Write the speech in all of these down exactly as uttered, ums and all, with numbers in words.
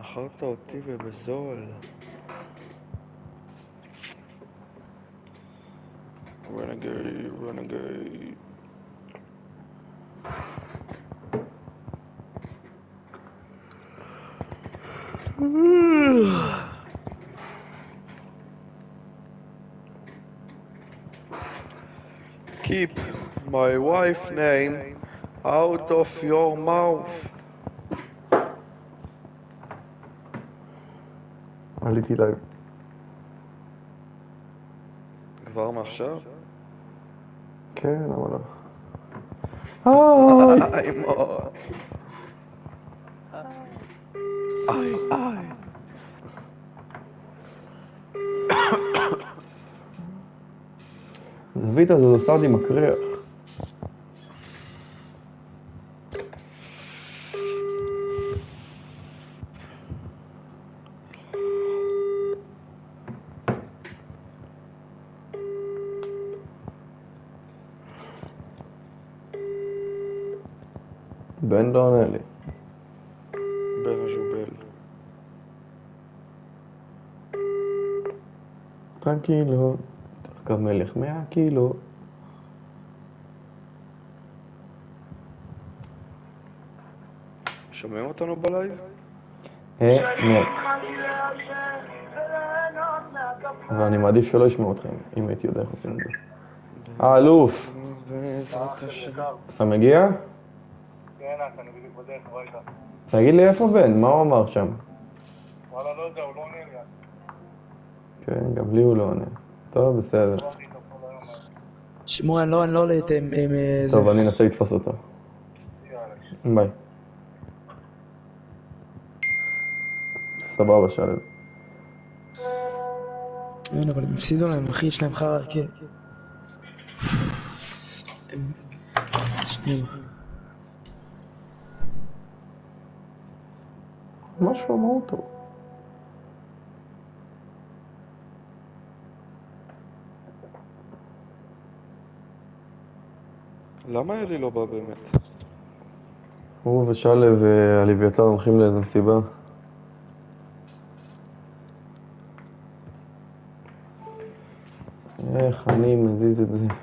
מכרת אותי ובזול. renegade, renegade. Keep my wife's name out of your mouth. עליתי לייב. כבר מעכשיו? כן, למה לא? היי! היי מור. היי, היי. זווית הזו עושה אותי מקריח. בן לא עונה לי. בן הז'ובל. טרנקילו, תחקב מלך מאה קילו. שומעים אותנו בלייב? אמת. אבל אני מעדיף שלא ישמעו אתכם, אם הייתי יודע איך עושים את זה. האלוף! בעזרת השם. אתה מגיע? כן, אני בדיוק בדרך הביתה. תגיד לי איפה בן, מה הוא אמר שם? וואלה, לא יודע, הוא לא עונה לי. כן, גם לי הוא לא עונה. טוב, בסדר. שמוע, אני לא עולה את... טוב, אני אנסה לתפוס אותו. ביי. סבבה, שלב. אין, אבל הם הפסידו להם, אחי, יש להם חרא, כן. שנייה. משהו אמרו אותו. למה אלי לא בא באמת? הוא ושלב והלוויתן הולכים לאיזו מסיבה. איך אני מזיז את זה?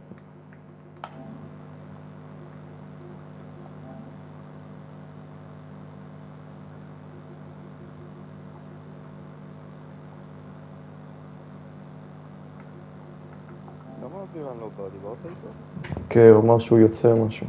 למה אבירן לא בא? דיברת איתו? כן, הוא אמר שהוא יוצא משהו.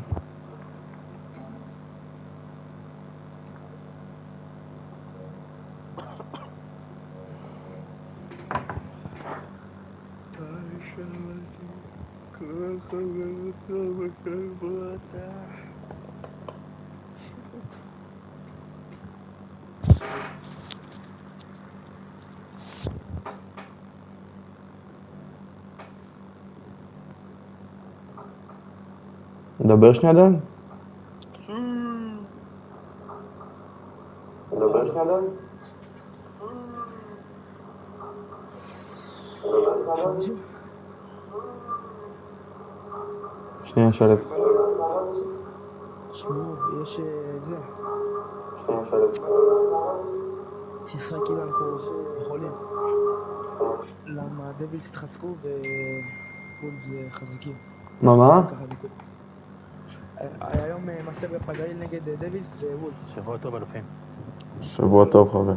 נדבר שנייה דן? נדבר שנייה דן? שנייה שלב. שמעו, יש זה. שנייה שלב. שיחה כאילו אנחנו יכולים. למה דבילס התחזקו וולפס חזקים. מה מה? היום מסר בפגעיל נגד דבילס ווולפס. שבוע טוב אלופים. שבוע טוב חבר.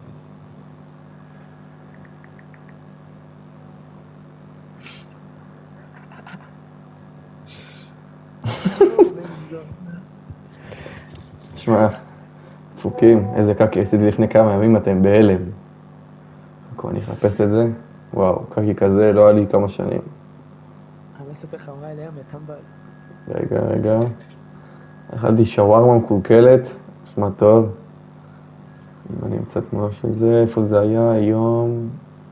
שמע, דפוקים, איזה קקי עשיתי לפני כמה ימים, אתם בהלם. אני אחפש את זה, וואו, קקי כזה לא היה לי כמה שנים. אני לא אספר לך מה היה ליום, טמבל. רגע, רגע. אכלתי שווארמה מקולקלת, נשמע טוב. אם אני אמצא תמונה של זה, איפה זה היה היום?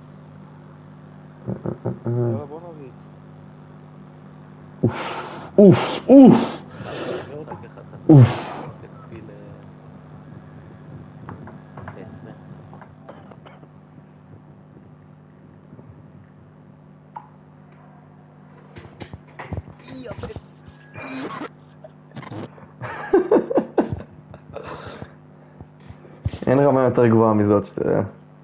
יאללה, בוא נריץ. אוף, אוף, אוף. אוף. אין רמה יותר גבוהה מזאת שאתה יודע.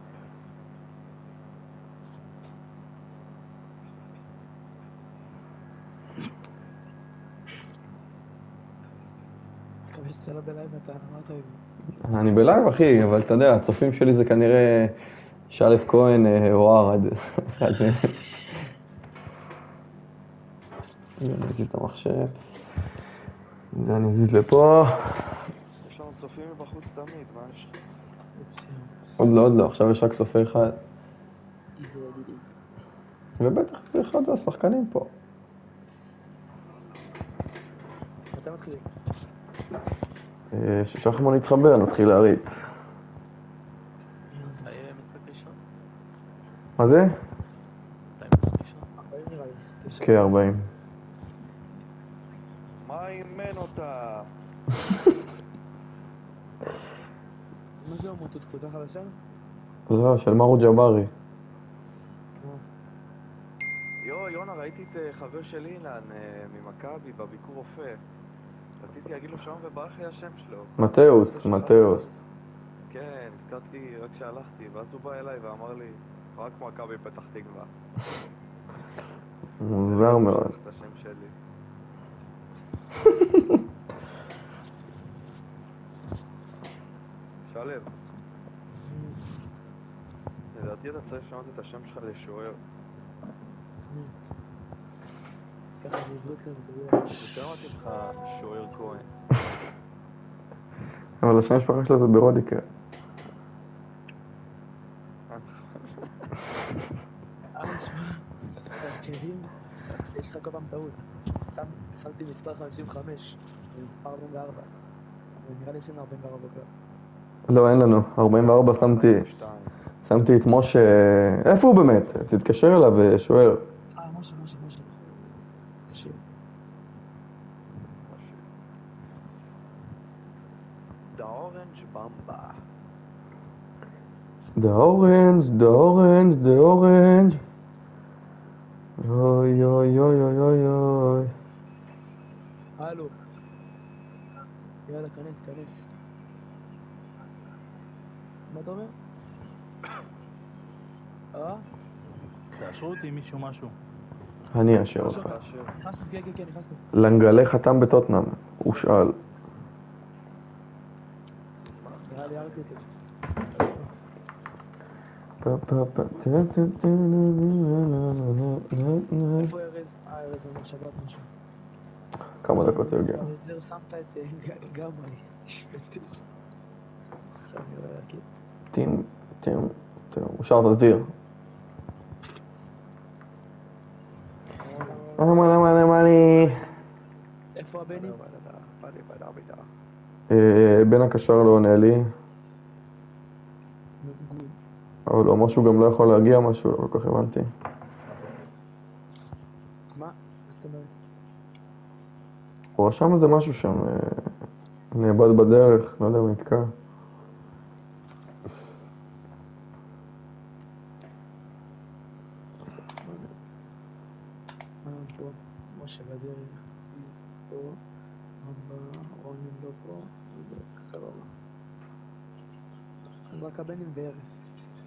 מקווה שזה לא בלייב אתה אמרת את זה. אני בלייב אחי, אבל אתה יודע, הצופים שלי זה כנראה שלף כהן אה, או ארד. אחד מהם. אני אזיז את המחשב. זה אני אזיז לפה. יש לנו צופים מבחוץ תמיד, מה יש? עוד לא, עוד לא, עכשיו יש רק צופה אחד. ישראלי. ובטח זה אחד השחקנים פה. מתי מתחילים? אה, ששחמו נתחבר, נתחיל להריץ. זה יהיה משחק ראשון? מה זה? מתי משחק ראשון? ארבעים נראה לי. תשע. כ-ארבעים. מה אימן אותה? מה זה אומות? עוד קבוצה חדשה? לא, של מרו ג'בארי. יו, יונה, ראיתי את אה, חבר של אילן אה, ממכבי בביקור רופא. רציתי להגיד לו שלום וברח לי השם שלו. מתאוס, מתאוס. כן, הזכרתי רק שהלכתי, ואז הוא בא אליי ואמר לי, רק מכבי פתח תקווה. מוזר מאוד. שכח את השם שלי. שלב, לדעתי אתה צריך לשנות את השם שלך לשוער. ככה בעברית כזה, אתה יודע. יותר מתאים לך שוער כהן. אבל השם המשפחה שלו זה ברודיקר. אה, נשמע, בהרכבים, יש לך כל פעם טעות. שם- שמתי מספר חמישים וחמש, ומספר ארבעים וארבע. ונראה לי שאין ארבעים וארבע כבר. לא, אין לנו. ארבעים וארבע שמתי, שמתי את משה... איפה הוא באמת? תתקשר אליו ושואל. אה, משה, משה, משה. קשה. The Orange Bamba. The orange, the orange, the orange. אוי אוי אוי אוי אוי אוי. הלו. יאללה, כנס, כנס. מה אתה אומר? אה? תאשרו אותי עם מישהו משהו. אני אאשר אותך. נכנסנו, כן, כן, כן, נכנסנו. לנגלה חתם בטוטנאם. הוא שאל. נראה לי אהבתי אותו. פה פה פה. איפה ארז? אה, ארז אומר שבת משהו. כמה דקות זה יגיע. זהו, שמת את גמרי. עכשיו אני רואה כאילו. טים, טים, טים. הוא שר תזיר. למה למה למה אני... איפה הבני? בין הקשר לא עונה לי. גוד. אבל הוא אמר שהוא גם לא יכול להגיע משהו, לא כל כך הבנתי. מה? זאת אומרת? הוא רשם איזה משהו שם, נאבד בדרך, לא יודע אם נתקע. אה, פה. משה בדרך. פה. אבא, רוני לא פה. סבבה. אז רק הבנים וארז.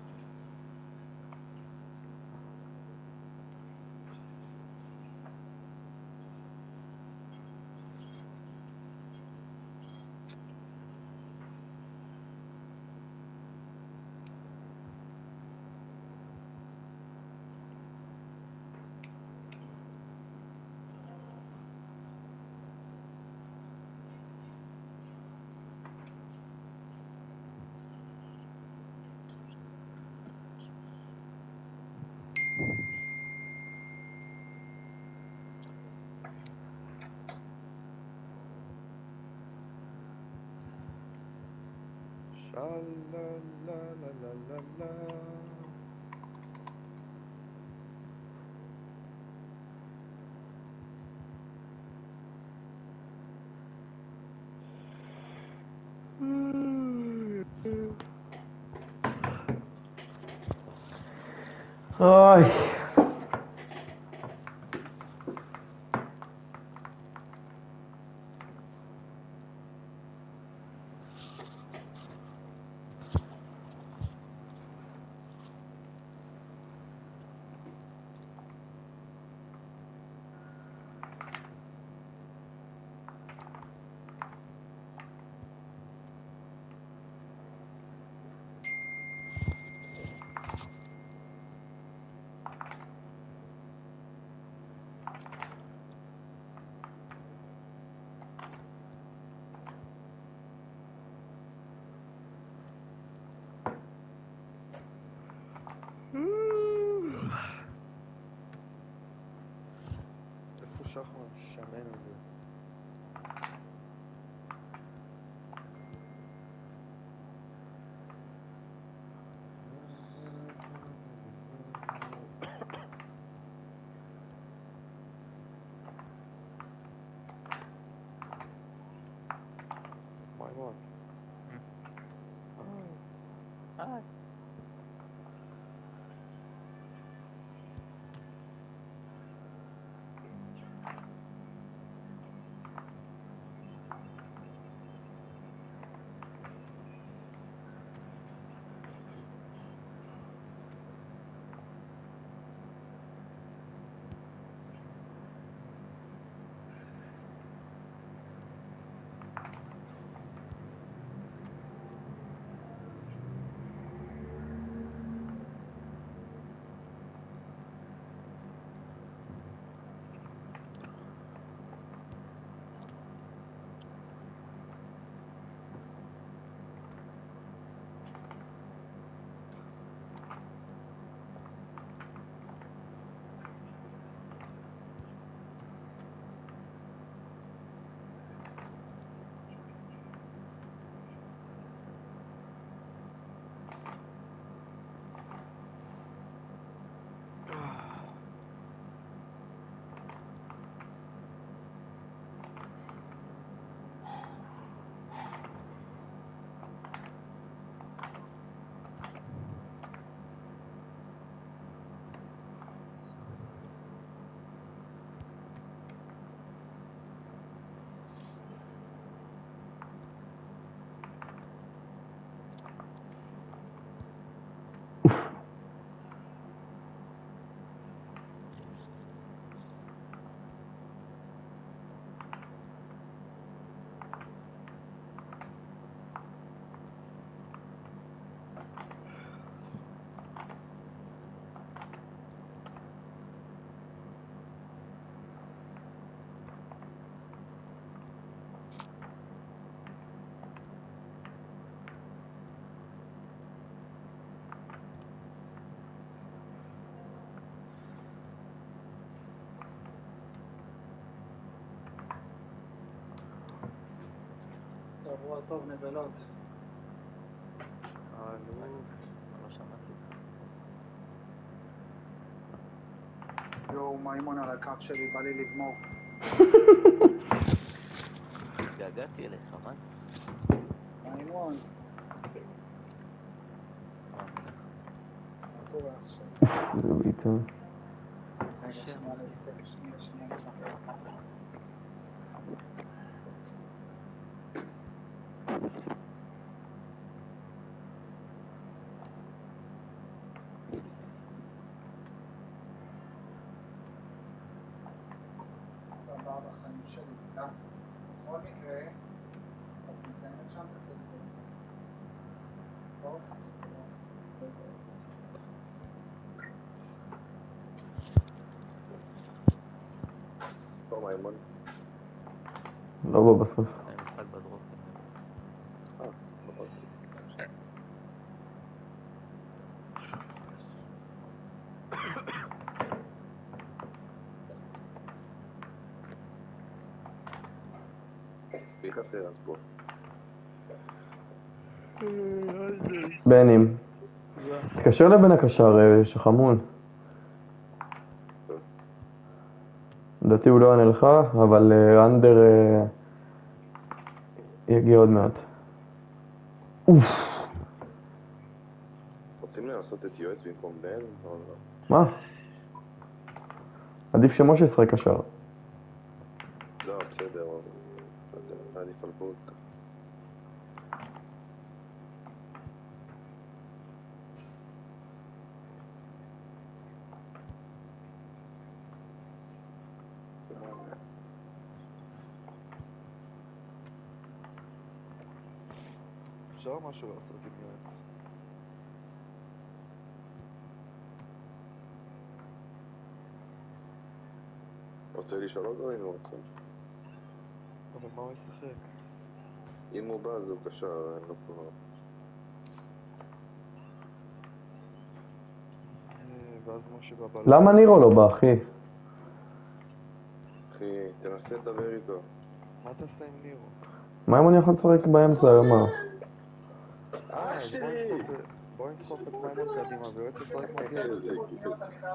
Sha-la-la-la-la-la-la. אוי. היי. שבוע טוב נבלות. אלוף. לא שמעתי. יואו, מימון על הקו שלי, בא לי לגמור. התגעגעתי אליך, מה זה? מימון. מה קורה עכשיו? זה ביטה. רגע, שנייה, שנייה, שנייה, שנייה. סבבה, חיים שלי. גם. בכל מקרה, את מסיימת שם בסדר. טוב? בסדר. טוב, מימון. לא בא בסוף. היה משחק בדרום. אה, בחרתי. מי חסר אז פה? בנים. תתקשר לבן הקשר שחמון. טוב. לדעתי הוא לא ענה לך, אבל אה, אנדר אה, יגיע עוד מעט. אוף. רוצים לנסות את יועץ במקום בן? או לא? מה? עדיף שמשה ישחק קשר. לא, בסדר. אתה עדיף על בוט. אפשר משהו לעשות עם יועץ. רוצה לשאול אותו אם הוא רוצה? אבל מה הוא ישחק? אם הוא בא אז הוא קשר, אין לו פה... אה, ואז משה בבלם. למה נירו לא בא, אחי? אחי, תנסה לדבר איתו. מה תעשה עם נירו? מה אם אני יכול לשחק באמצע, מה? אה, אז בוא נדחוף את- בוא נדחוף את מימון קדימה ויועץ ישחק מגן. איזה גיל.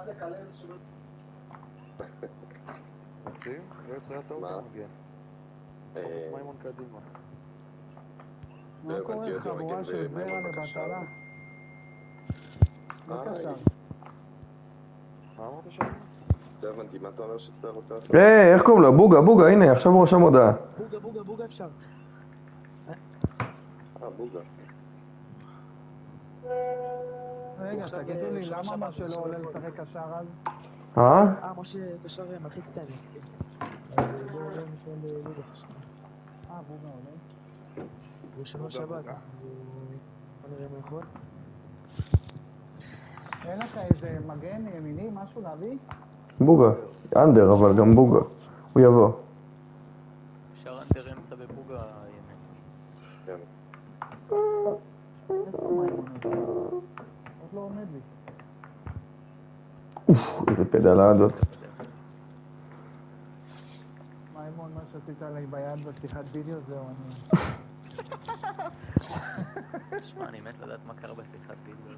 רוצים? יועץ היה טוב מה? במגן. נדחוף את מימון קדימה. לא מה קורה, הבנתי, יועץ חבורה במגן של ומימון זרע בקשר. לבטלה? לא איי. קשר. מה אמרת שם? לא הבנתי, מה אתה אומר שאתה רוצה לעשות? היי, איך קוראים לו? בוגה, בוגה, הנה, עכשיו הוא רשם הודעה. בוגה, בוגה, בוגה אפשר. אה, בוגה. רגע, עכשיו, תגידו לי, שנה למה שעברה, משה לא עכשיו עולה יכול. לשחק קשר אז? אה? אה, משה קשר מלחיץ את העניין. אז לא עולה מישהו לבוגה פשוט. אה, בוגה עולה. הוא שנה בוגה, שבת, בוגה. אז הוא... בוא נראה מה יכול. אין לך איזה מגן ימיני, משהו להביא? בוגה. אנדר, אבל גם בוגה. הוא יבוא. אפשר אנדר אמצע בבוגה ימין. כן. איפה מימון הזה? עוד לא עומד לי. אוף, איזה פדלדות. מימון, מה שעשית עליי ביד בשיחת וידאו זהו, אני... שמע, אני מת לדעת מה קרה בשיחת וידאו.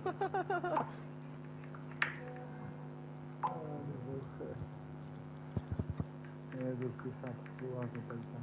אני בוכה. איזה שיחה קצורה זאת הייתה.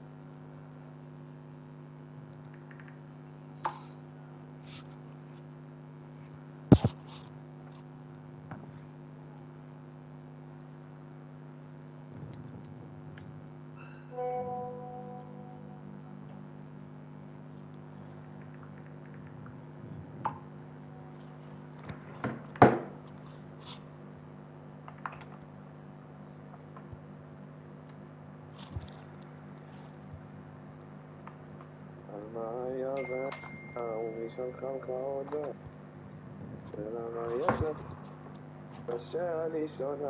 על מה היה ומי שלחה לך הודעה? ולמה יש לך? שאני שונה.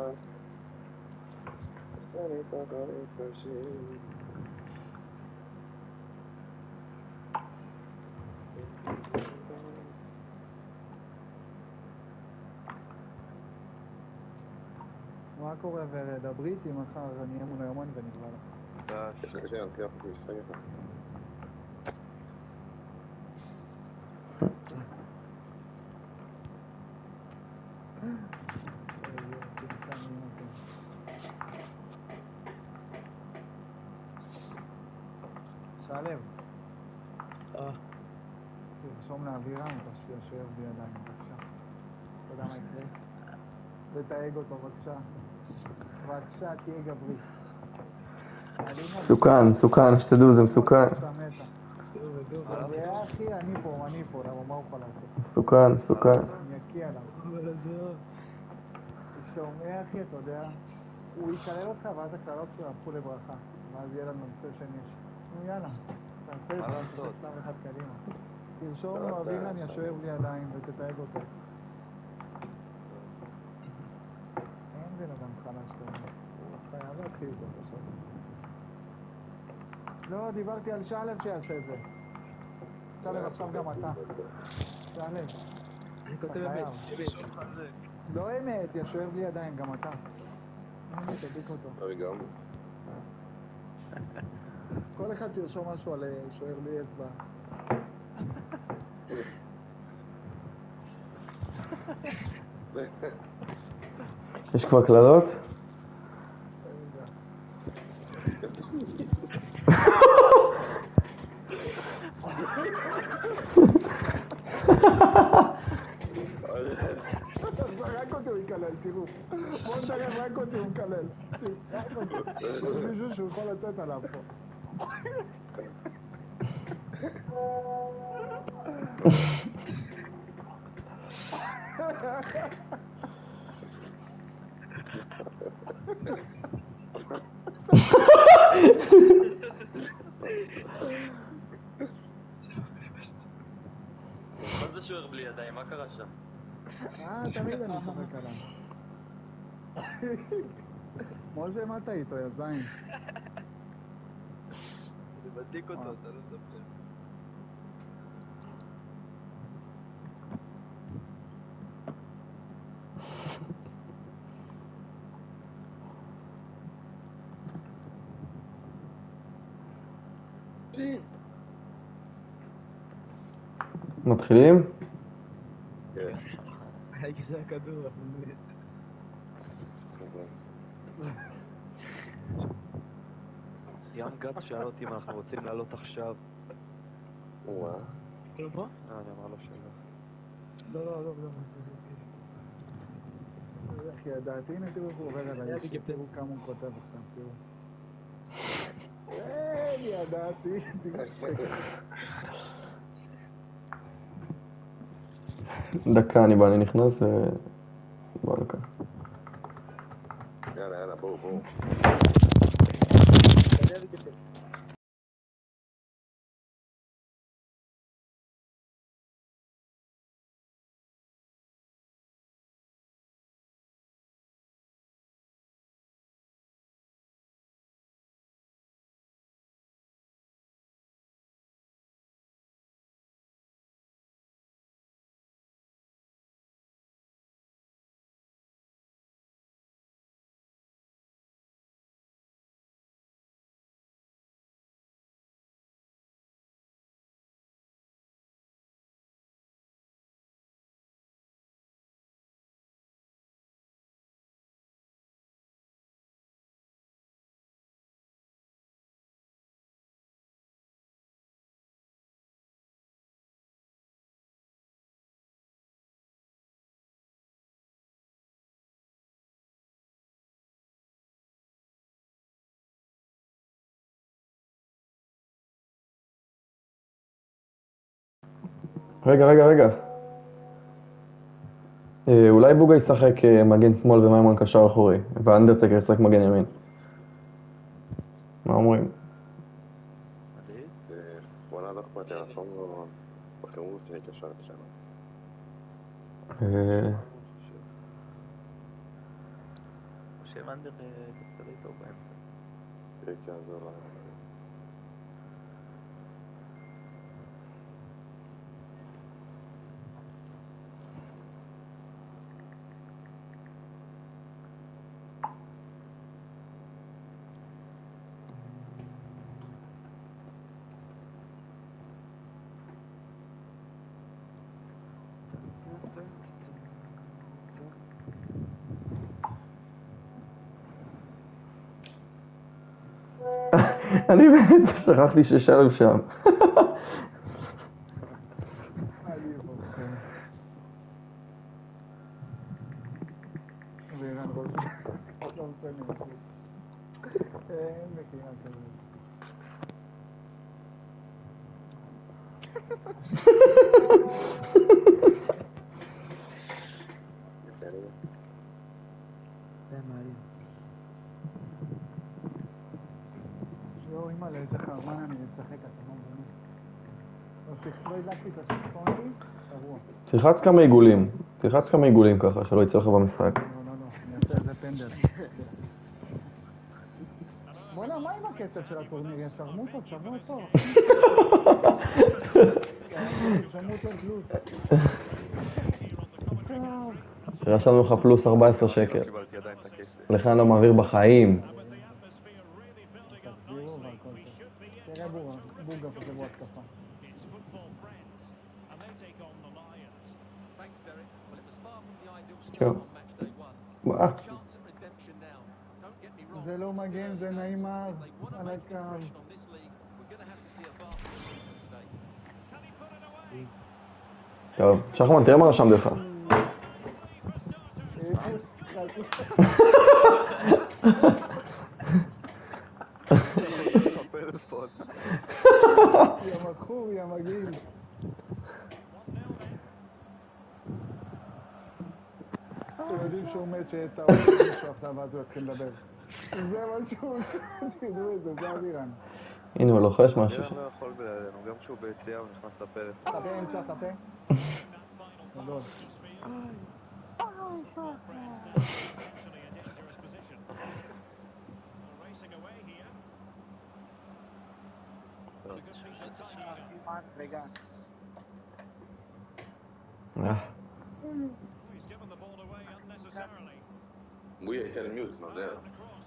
עושה לי את החיים קשים. מה קורה ורד? דברי איתי מחר, אני אהיה מול היומן ונגמר לך. דש. תראה, אני לעשות משחק אחד. שלם, אה, תרשום לאבירם, שישאר בידיים, בבקשה. אתה יודע מה יקרה? ותייג אותו, בבקשה. בבקשה, תהיה גברי. מסוכן, מסוכן, שתדעו, זה מסוכן. זהו וזהו. מה לעשות? זה אחי, אני פה, אני פה, למה מה הוא יכול לעשות? מסוכן, מסוכן. אני אקיע עליו. אבל זהו. שומע אחי, אתה יודע, הוא יקלל אותך ואז הקללות שלו יהפכו לברכה. ואז יהיה לנו סשן יש. נו יאללה, תעשה את מה זה, לעשות? תעשה שלב אחד קדימה. תרשום לא, לו אתה, אבירן שם. ישוער בלי ידיים ותתייג אותו. אין בן אדם חלש כזה. הוא חייב להתחיל איתו בסוף. לא, דיברתי על שלב שיעשה את זה. שלב עכשיו גם אתה. שלב. אני כותב אתה אמת, חייב. אמת. לא אמת, ישוער בלי ידיים, גם אתה. הנה, תדיק אותו. אוי גם. כל אחד שירשום משהו על אה, שוער בלי אצבע. יש כבר קללות? רגע. רק אותי הוא יקלל, תראו. בואו נדרם, רק אותי הוא מקלל. רק אותי. יש מישהו שהוא יכול לצאת עליו פה. מה זה שוער בלי ידיים? מה קרה שם? אה, תמיד אני צוחק עליו. משה, מה אתה איתו, יא זין? זה מדליק אותו, אתה לא סופר. מתחילים? כן. הייתי זה הכדור, אבל מת. ים גץ שאל אותי אם אנחנו רוצים לעלות עכשיו. וואה. לא פה? אה, אני אמר לו שלא. לא, לא, לא, לא, זה כי ידעתי, הנה תראו איך הוא עובר עליי, היה בקפטן. תראו כמה הוא כותב עכשיו, תראו. אין, ידעתי, תראו שקר. דקה, אני בא, אני נכנס ו... בוא דקה. יאללה, יאללה, בואו, בואו. היה בקפטן. רגע, רגע, רגע. אה, אולי בוגה ישחק אה, מגן שמאל ומיימון קשר אחורי, ואנדרטקר ישחק מגן ימין. מה אומרים? מדהים. וואלה, לא אכפת לי, אנחנו לא... בחרו הוא שיחק ישר אצלנו. אה, חושב אנדר דווקא די טוב באמצע. כן, יעזור לה. אני באמת שכחתי ששלב שם. אני בוחר. ואירן ראש. לא משנה. אין מחירה כזאת. זה מעניין. יואו, אימא'לה, איזה חרמן אני משחק, אתה לא מבין. לא שיח- לא הדלקתי את הספוני, שבוע. תלחץ כמה עיגולים. תלחץ כמה עיגולים ככה, שלא יצא לך במשחק. לא, לא, לא, אני אעשה איזה פנדל. בוא'נה, מה עם הקצב של הטורניר? יש שרמוטות, שבוע טוב. שרמוטות פלוס. טוב. רשמנו לך פלוס ארבע עשרה שקל. לא קיבלתי עדיין את הכסף. לך אני לא מעביר בחיים. תחזירו והכל טוב. תראה בוגה, בוגה חשבו התקפה. טוב. מה? זה לא מגן, זה נעימה על הקו. טוב, שחמן, תראה מה רשמתי לך. הפלאפון. יא מכור, יא מגעיל. אתם יודעים שהוא מת שאת האוכל מישהו עכשיו אז הוא יתחיל לדבר. זה מה שהוא רוצה, תדעו את זה, זה אבירן. הנה הוא לוחש משהו. אירן לא יכול בלעדינו, גם כשהוא ביציאה הוא נכנס לפלאפון. חפה אמצע, חפה. גדול. אה, בואי, הייתה לי מיוט, לא יודע.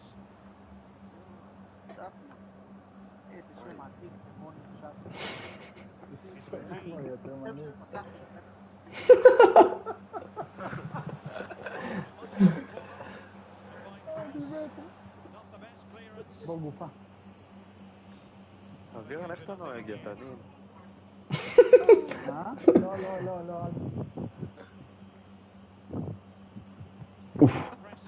אוי, יותר מעניין. בוא גופה. אבירן, איך אתה נוהג, יא תנין? מה? לא, לא, לא, לא. אוף.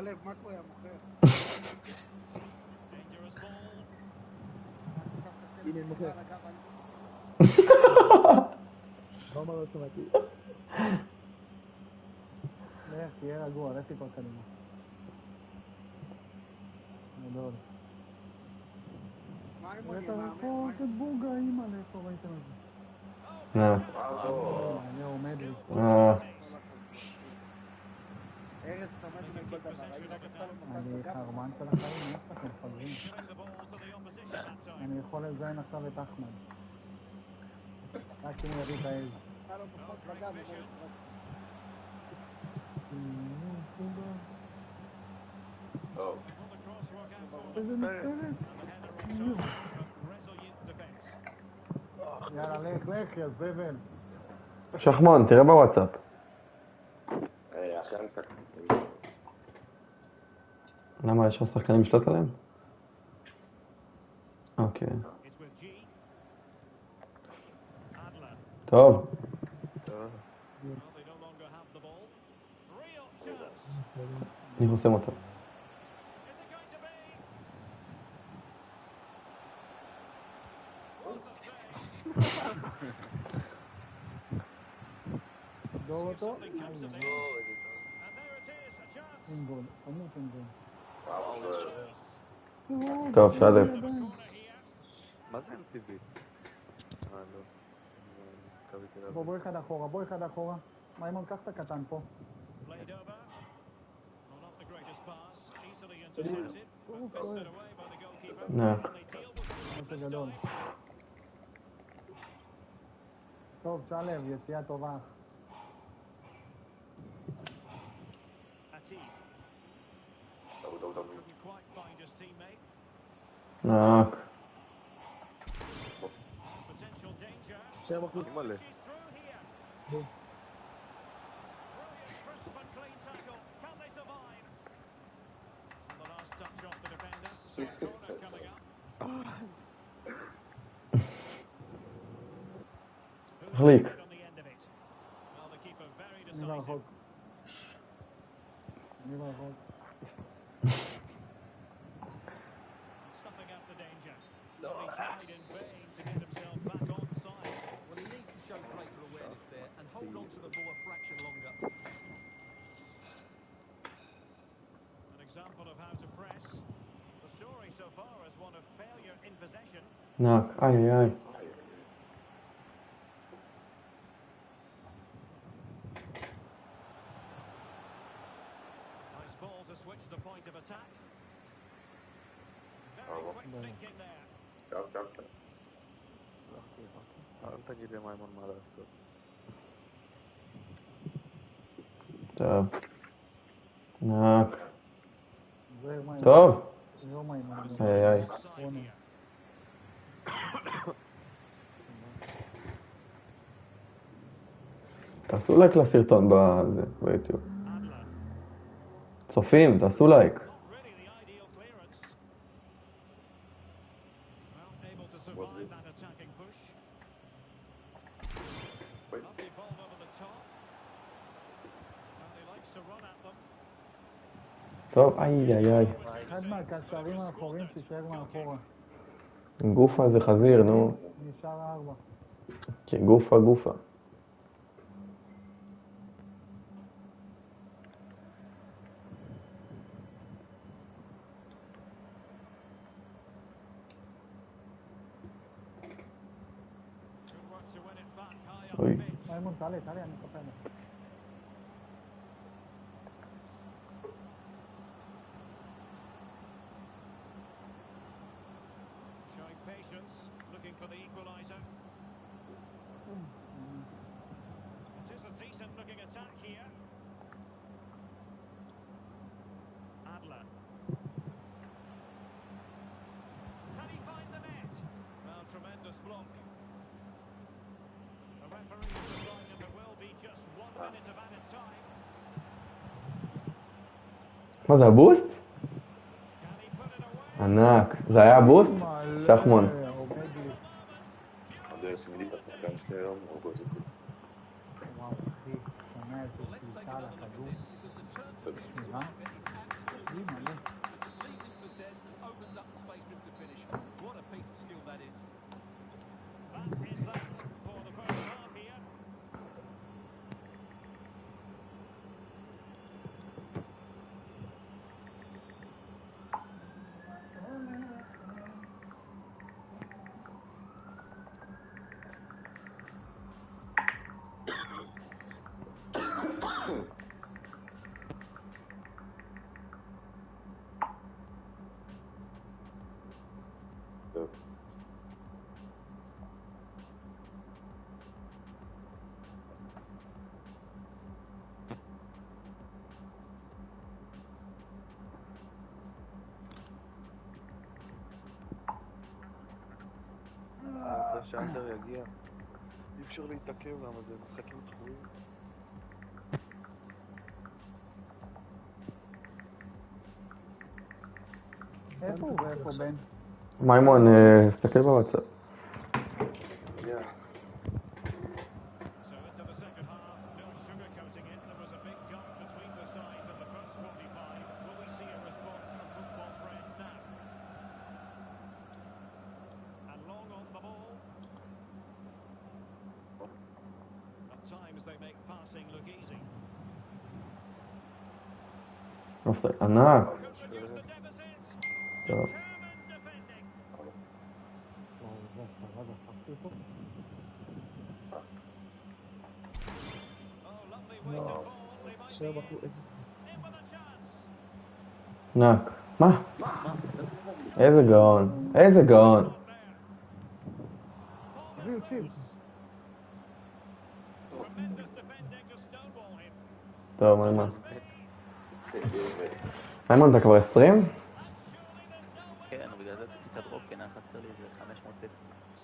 שלב, מה קורה, המוכר? הנה מוכר. לא אמר לא שמעתי. לך, תהיה רגוע, לך תיפול קדימה. גדול. את הרחוב, את בוגה, אימא, לאיפה ראיתם את זה? אה. אני עומד לי. אה. ארז, אתה עומד עם כל דבר, ראית את אני חרמן של החיים, יש לכם חברים. אני יכול לזיין עכשיו את אחמד. רק אם הוא יביא את העז. אתה לא פחות בגב, איזה נפלת. יאללה, לך, לך, יא זבל. שחמון, תראה בוואטסאפ. אחרי המשחק. למה, יש לך שחקנים לשלוט עליהם? אוקיי. טוב. אני חוסם אותו. סגור אותו. אין גול, עמות אין גול. טוב, שלב. מה זה אם טבעי? אה, לא. בוא, בוא אחד אחורה, בוא אחד אחורה. מימון, קח את הקטן פה. נח. זה גדול. טוב, שלב, יציאה טובה. נח. שב בחוץ. מלא. החליק. אני ברחוק. אני ברחוק. נח, איי איי איי. אל תגיד לי מימון מה לעשות. טוב. נח. טוב. איי איי. תעשו לייק לסרטון ביוטיוב. צופים, תעשו לייק. טוב, איי איי איי. אחד מהקשרים האחורים תישאר מאחורה. גופה זה חזיר, נו. נשאר ארבע. כן, גופה גופה. אוי. מימון, תעלה, תעלה, אני אספר לך. מה זה, הבוסט? ענק. זה היה הבוסט? שחמון. הדרך שמידי את השחקן שלי היום, הוא גוזר כול. וואו, אחי, שומע איזה שליטה על הכדור. סליחה? שאלדר יגיע. אי אפשר להתעכב למה זה משחקים תחויים. איפה הוא ואיפה בן? מימון, תסתכל בוואטסאפ. אופסייד ענק. טוב. שוער בחור, איזה... ענק. מה? איזה גאון. איזה גאון. תביאו ציל. טוב, מימון. מימון, אתה כבר עשרים? כן, בגלל זה קצת רוב, כן, היה חסר לי איזה חמש מאות טקסט.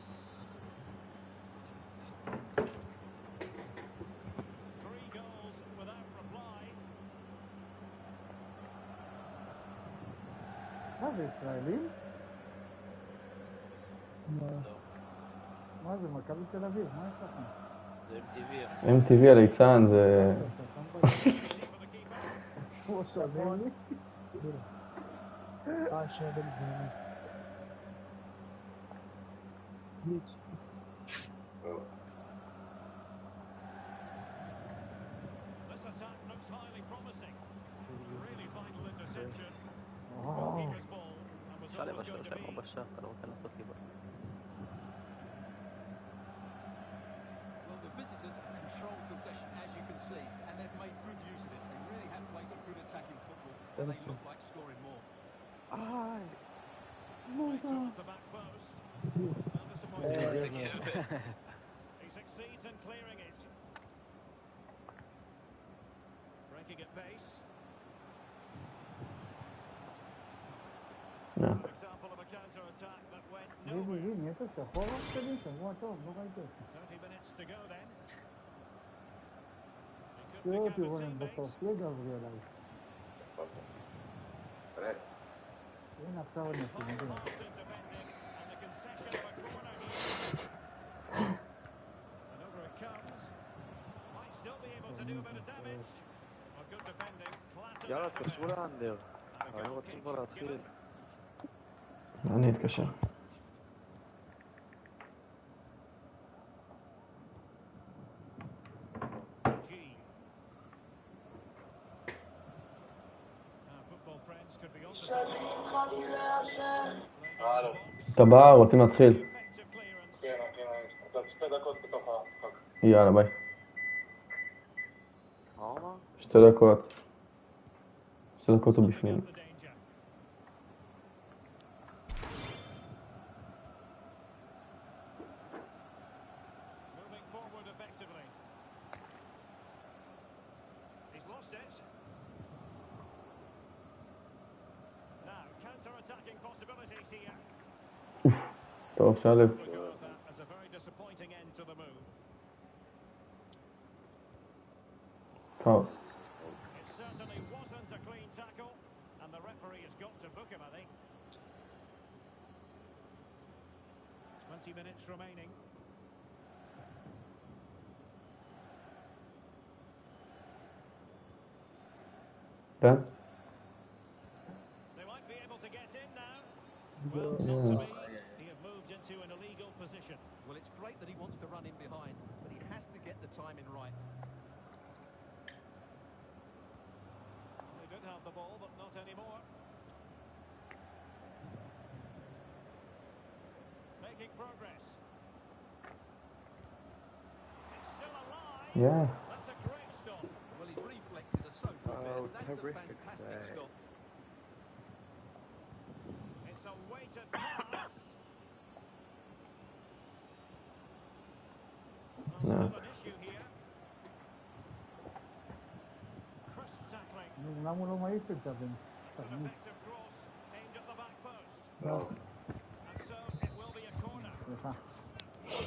מה זה, ישראלים? מה זה, מכבי תל אביב? מה יש לכם? זה אם טי וי. אם טי וי הליצן זה... הוא שונה לי? אה, שוער בלזרמי. גליץ'. אפשר לבשל אותה כמו בשח, אתה לא רוצה לעשות ליבה. Well, the visitors have controlled possession, as you can see, and they've made good use of it. They really have played some good attacking football, and they look like scoring more. איי. Towards the back post. He succeeds in clearing it. Breaking at pace. ענק. Example of a counter-attack that went ריבי, nowhere. ריבי, נהיית שחור אח שלי? שבוע טוב, לא ראיתי אותך. thirty minutes to go then. He could תראו אותי become a רונן teammate. בסוף, לא גברי עליי. הנה עכשיו אני עושה, נגיד. Half-hearted defending, and the concession of a corner here. And over it comes. Might still be able to do a bit of damage. Well, good defending. Clattered יאללה, out of תקשרו there. לאנדר. And a היינו goal רוצים kick כבר להתחיל. given. אני אתקשר. G. Now, football friends could be on to something. אתה בא, רוצים להתחיל. Effective clearance. יאללה, ביי. מה הוא אמר? שתי דקות. שתי דקות הוא בפנים. The danger. Moving forward effectively. He's lost it. Now, counter-attacking possibilities here. טוב, שלב. Regard that as a very disappointing end to the move. טוב. It certainly wasn't a clean tackle, and the referee has got to book him, I think. twenty minutes remaining. כן? They might be able to get in now. Well, not to be. He have moved into an illegal position. Well, it's great that he wants to run in behind, but he has to get the timing right. They did have the ball, but not anymore. Making progress. It's still alive. Yeah. That's a great stop. Well, his reflexes are so good there. Oh, That's a terrific fantastic save. stop. It's a weighted pass. Well, No. still an issue here. Crisp tackling. למה הוא לא מעיף את זה? It's an effective cross aimed at the back post. לא, And so it will be a corner. סליחה.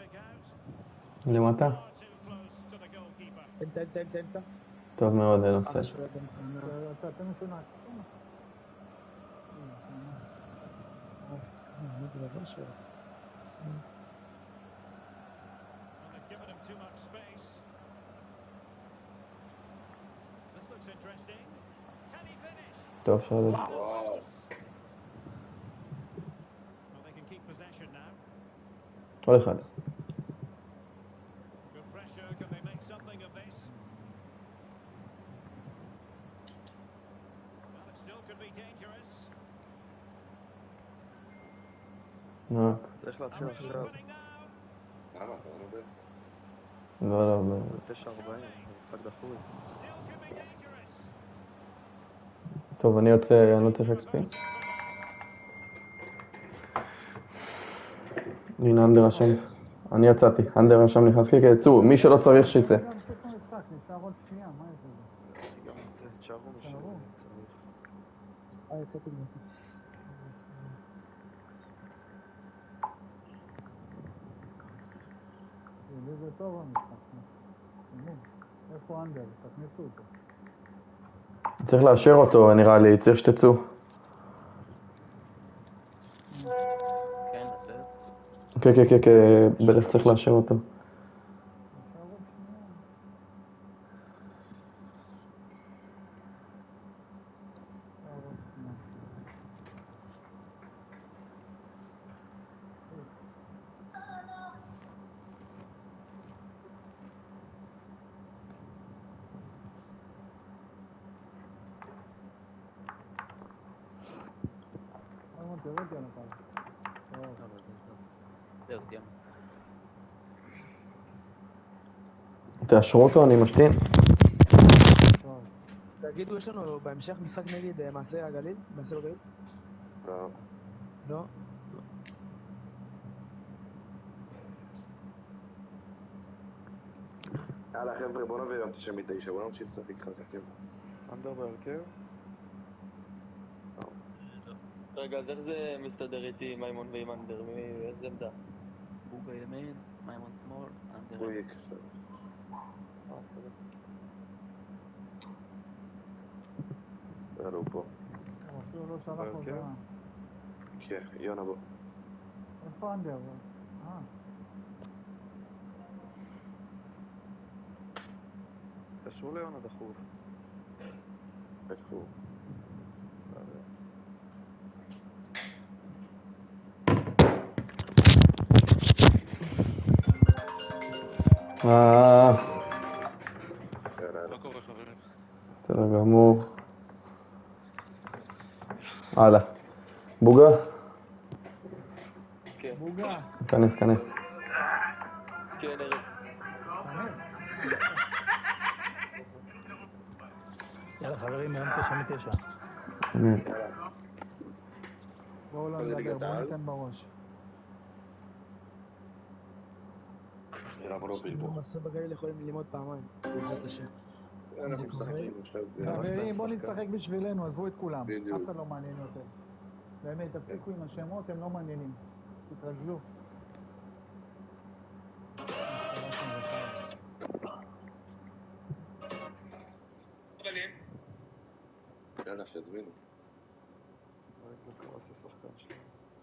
pick out. למטה? Far too close to the goalkeeper. אמצע, אמצע, אמצע, אמצע. טוב מאוד, אין אה, אופסייד. שוער במצוינה. יצאתם משונה. אמרתי לו, לא שוער. And they've given him too much space. This looks interesting. Can he finish? טוב, שוער. וואו. Well, they can keep possession now. עוד אחד. Good pressure. Can they make something of this? Well, it still could be dangerous. רק. צריך A להתחיל real עכשיו. opening now. למה? קראנו בעצם. לא, לא, לא. תשע ארבעים, משחק דחוי. Still could be dangerous. טוב, אני יוצא, אני לא צריך אקס פי. הנה אנדר השם. אני יצאתי, אנדר השם נכנס קיקה, יצאו, מי שלא צריך שיצא. גם צריך משחק, נשאר עוד שנייה, מה יש לזה? אני גם רוצה, תשארו מי תשארו. שצריך. אה, יצאתי כבר. לי זה טוב המשחק. נו, איפה אנדר? תכניסו אותו. צריך לאשר אותו, נראה לי, צריך שתצאו. כן, בסדר. כן, כן, כן, כן, בטח צריך לאשר אותו. נשאר עוד שנייה. נשאר עוד שנייה. למה תראיתי על הקו? טוב. זהו, סיימנו. תאשרו אותו, אני משתין. טוב. תגידו, יש לנו בהמשך משחק נגד אה, מעשה הגליל? מעשה בגליל? לא. לא? יאללה חבר'ה, בוא נביא יום תשעים ותשע, בוא נמשיך לשחק חזקים. אנדר בהרכב? רגע, אז איך זה מסתדר איתי עם מימון ועם אנדר? מאיזה עמדה? בוגה ימין, מימון שמאל, אנדר הוא אמצע. יקשר. אה, בסדר. יאללה, הוא פה. הוא אפילו לא שלח בהרכב? הודעה. כן, יונה בוא. איפה אנדר? אה. תשרו ליונה דחוף. איפה הוא? אה, יאללה, יאללה. בסדר גמור. הלאה. בוגה? כן, בוגה. כנס, כנס. כן, ארץ. יאללה חברים, היום תשע מתשע. אמת. בואו לא איזה נדבר, ליגת בואו העל? ניתן בראש. יאללה, בוא נוביל פה. מעשה בגליל יכולים ללמוד פעמיים, בעזרת השם. אנחנו זה קורה. משחקים עכשיו. חברים, בואו נשחק בשבילנו, עזבו את כולם. בדיוק. אף אחד לא מעניין יותר. באמת, תפסיקו עם השמות, הם לא מעניינים. תתרגלו. יאללה, שיזמינו. ראית לוקאס השחקן שלנו.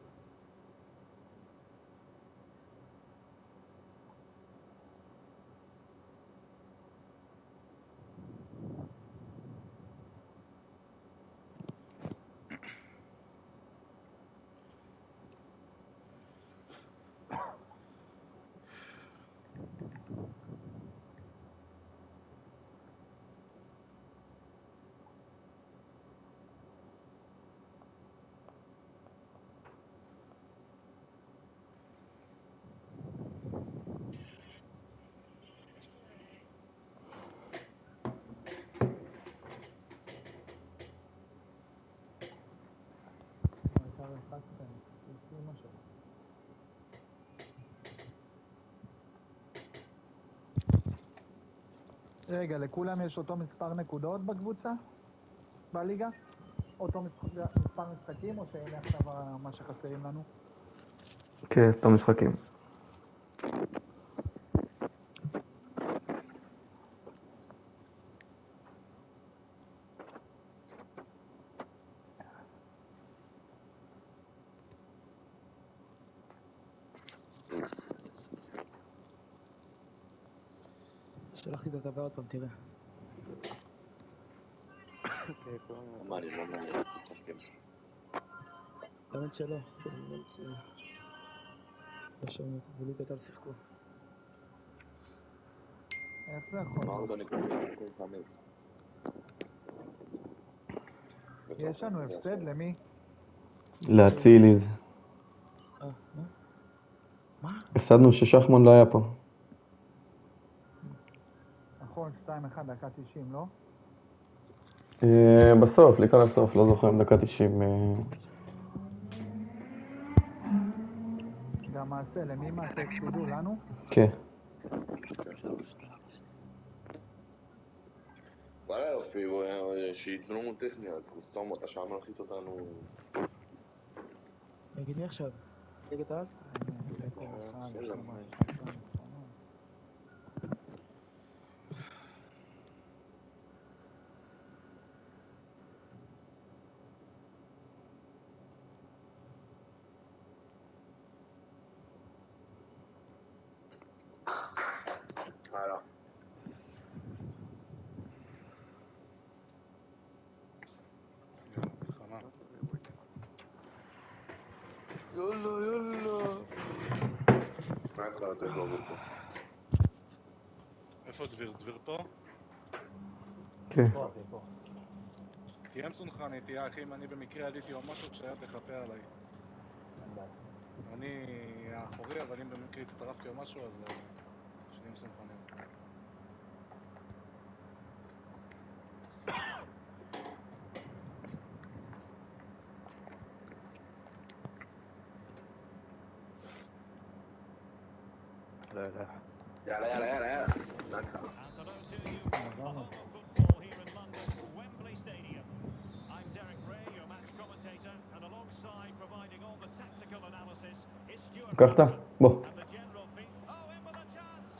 העיקר לחצתם, תעשו משהו. רגע, לכולם יש אותו מספר נקודות בקבוצה? בליגה? אותו מספר, מספר משחקים, או שהנה עכשיו מה שחסרים לנו? כן, את המשחקים. שלחתי את הטבלה עוד פעם, תראה. לא מעניין, לא מעניין, צוחקים. האמת שלא, באמת... בשם וליגת על שיחקו. איך זה יכול מה להיות? עוד אני קוראים חמש? יש לנו הפסד למי? להציליז. אה, מה? מה? הפסדנו ששחמן לא היה פה. נכון, שתיים אחת, דקה תשעים, לא? אה, בסוף, לקראת הסוף, לא זוכר, דקה תשעים. אה, גם מעשה, למי מעשה הפסידו? לנו? כן. וואלה יופי, שיתנו לנו טכני, אז קוסום, אתה שם מלחיץ אותנו. נגיד מי עכשיו? ליגת העל? אין להם. הלאה. יאללה, יאללה. מה יש לך לתת לו פה? איפה דביר? דביר פה? כן. תהיה מסונכרני, תהיה אחי, אם אני במקרה עליתי או משהו, תשאר תחפה עליי. אני האחורי, אבל אם במקרה הצטרפתי או משהו, אז שנהיה מסונכרנים. לא יודע. יאללה, יאללה, יאללה, יאללה. And hello to you from the home of football here in London, Wembley Stadium. I'm Derek Ray, your match commentator, and alongside providing all the tactical analysis is Stuart קחת? בוא. and the general fee. Oh, in with a chance!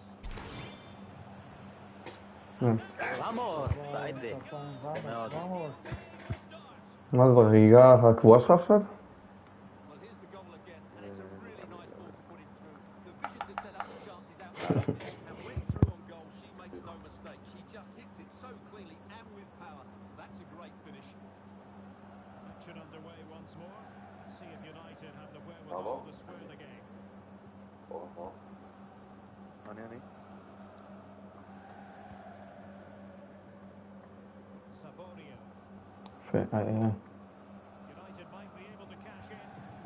Vamos! Baide. מאוד. מה זה ברגע הקבועה שלך עכשיו? Well, here's the goal again, and it's a really nice ball to put him through. The vision to set up the chances outstanding, and when through on goal, she makes no mistake. She just hits it so cleanly and with power. That's a great finish. Action underway once more. See if United have the wherewithal to square the game. אני, אני. Saborio. יפה, אה, United might be able to cash in.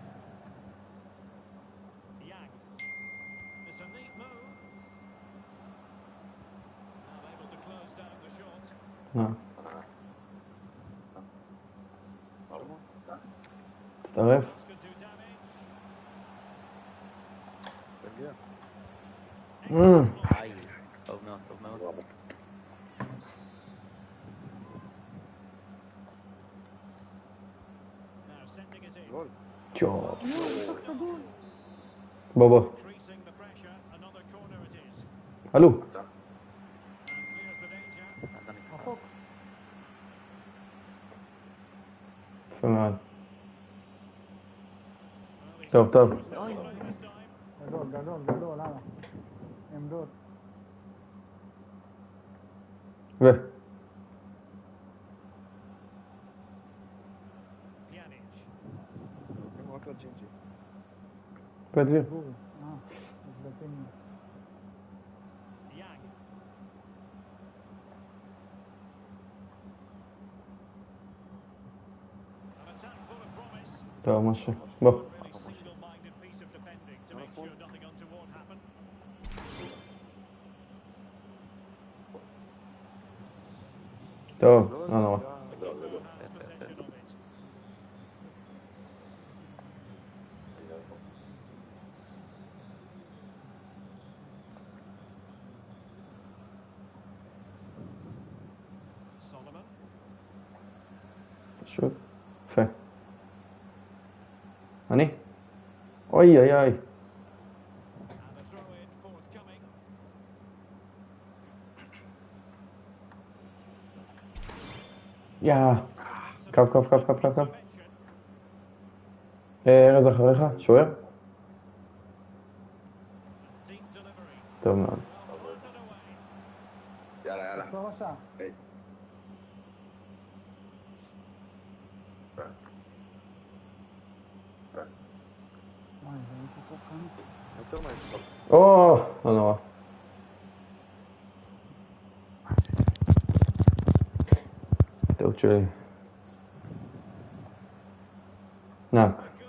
Yang. It's a neat move. Now able to close down the shot. אה. תצטרף. This could do damage. תגיע. אה. היי, טוב מאוד, טוב מאוד. Now sending it in. גול. צ'ו. בוא בוא. Increasing the pressure. Another corner it is. עלו. And clears the danger. אז אני רחוק. יפה מאוד. Well, he's טוב, טוב. still playing this time. גדול, גדול, גדול, הלאה. עמדות. ו... Pjanic. רק לג'ינג'י. פדביר. גורי. אה, מצדקים. Yang. An attack full of promise. טוב, משהו. בוא. A really single-minded piece of defending to make sure nothing untoward happened. טוב, לא נורא. Still has possession of it. Solomon. פשוט. יפה. אני? אוי אוי אוי. And a throw-in forthcoming. יא. קו, קו, קו, קו, קו, קו. ארז אחריך, שוער? Deep delivery. טוב מאוד. Well flattered away. יאללה, יאללה. תחזור השעה. היי. וואי, זה הייתי פה כאן. יותר מה יש לך? או, לא נורא. טעות שלי. נק.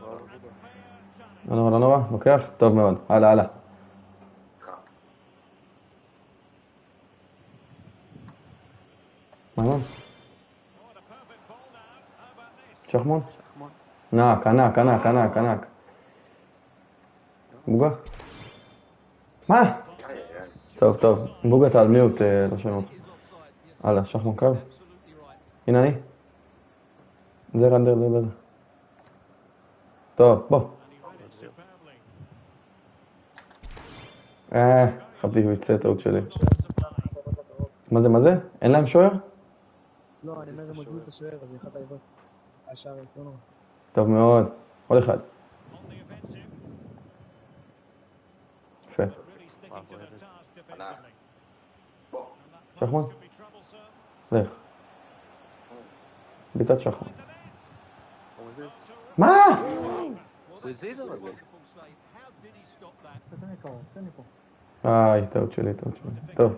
לא נורא, לא נורא, לוקח? טוב מאוד. הלאה, הלאה. מימון? שחמון? שחמון. נק, ענק, ענק, ענק, ענק. בוגה? מה? טוב, טוב. בוגה אתה על מיוט, לא שומע אותך. הלאה, שחמון קו. הנה אני. זה רנדר, זה, זה. טוב, בוא. אה, חשבתי שהוא יצא טעות שלי. מה זה, מה זה? אין להם שוער? לא, אני אומר, הם עוזבים את השוער, אז אחד היבוא. השער, לא נורא. טוב מאוד. עוד אחד. יפה. שחמון? לך. ביטת שחמון. מה? הוא הזיז אבל. תן לי קרוב, תן לי פה. איי, טעות שלי, טעות שלי. טוב.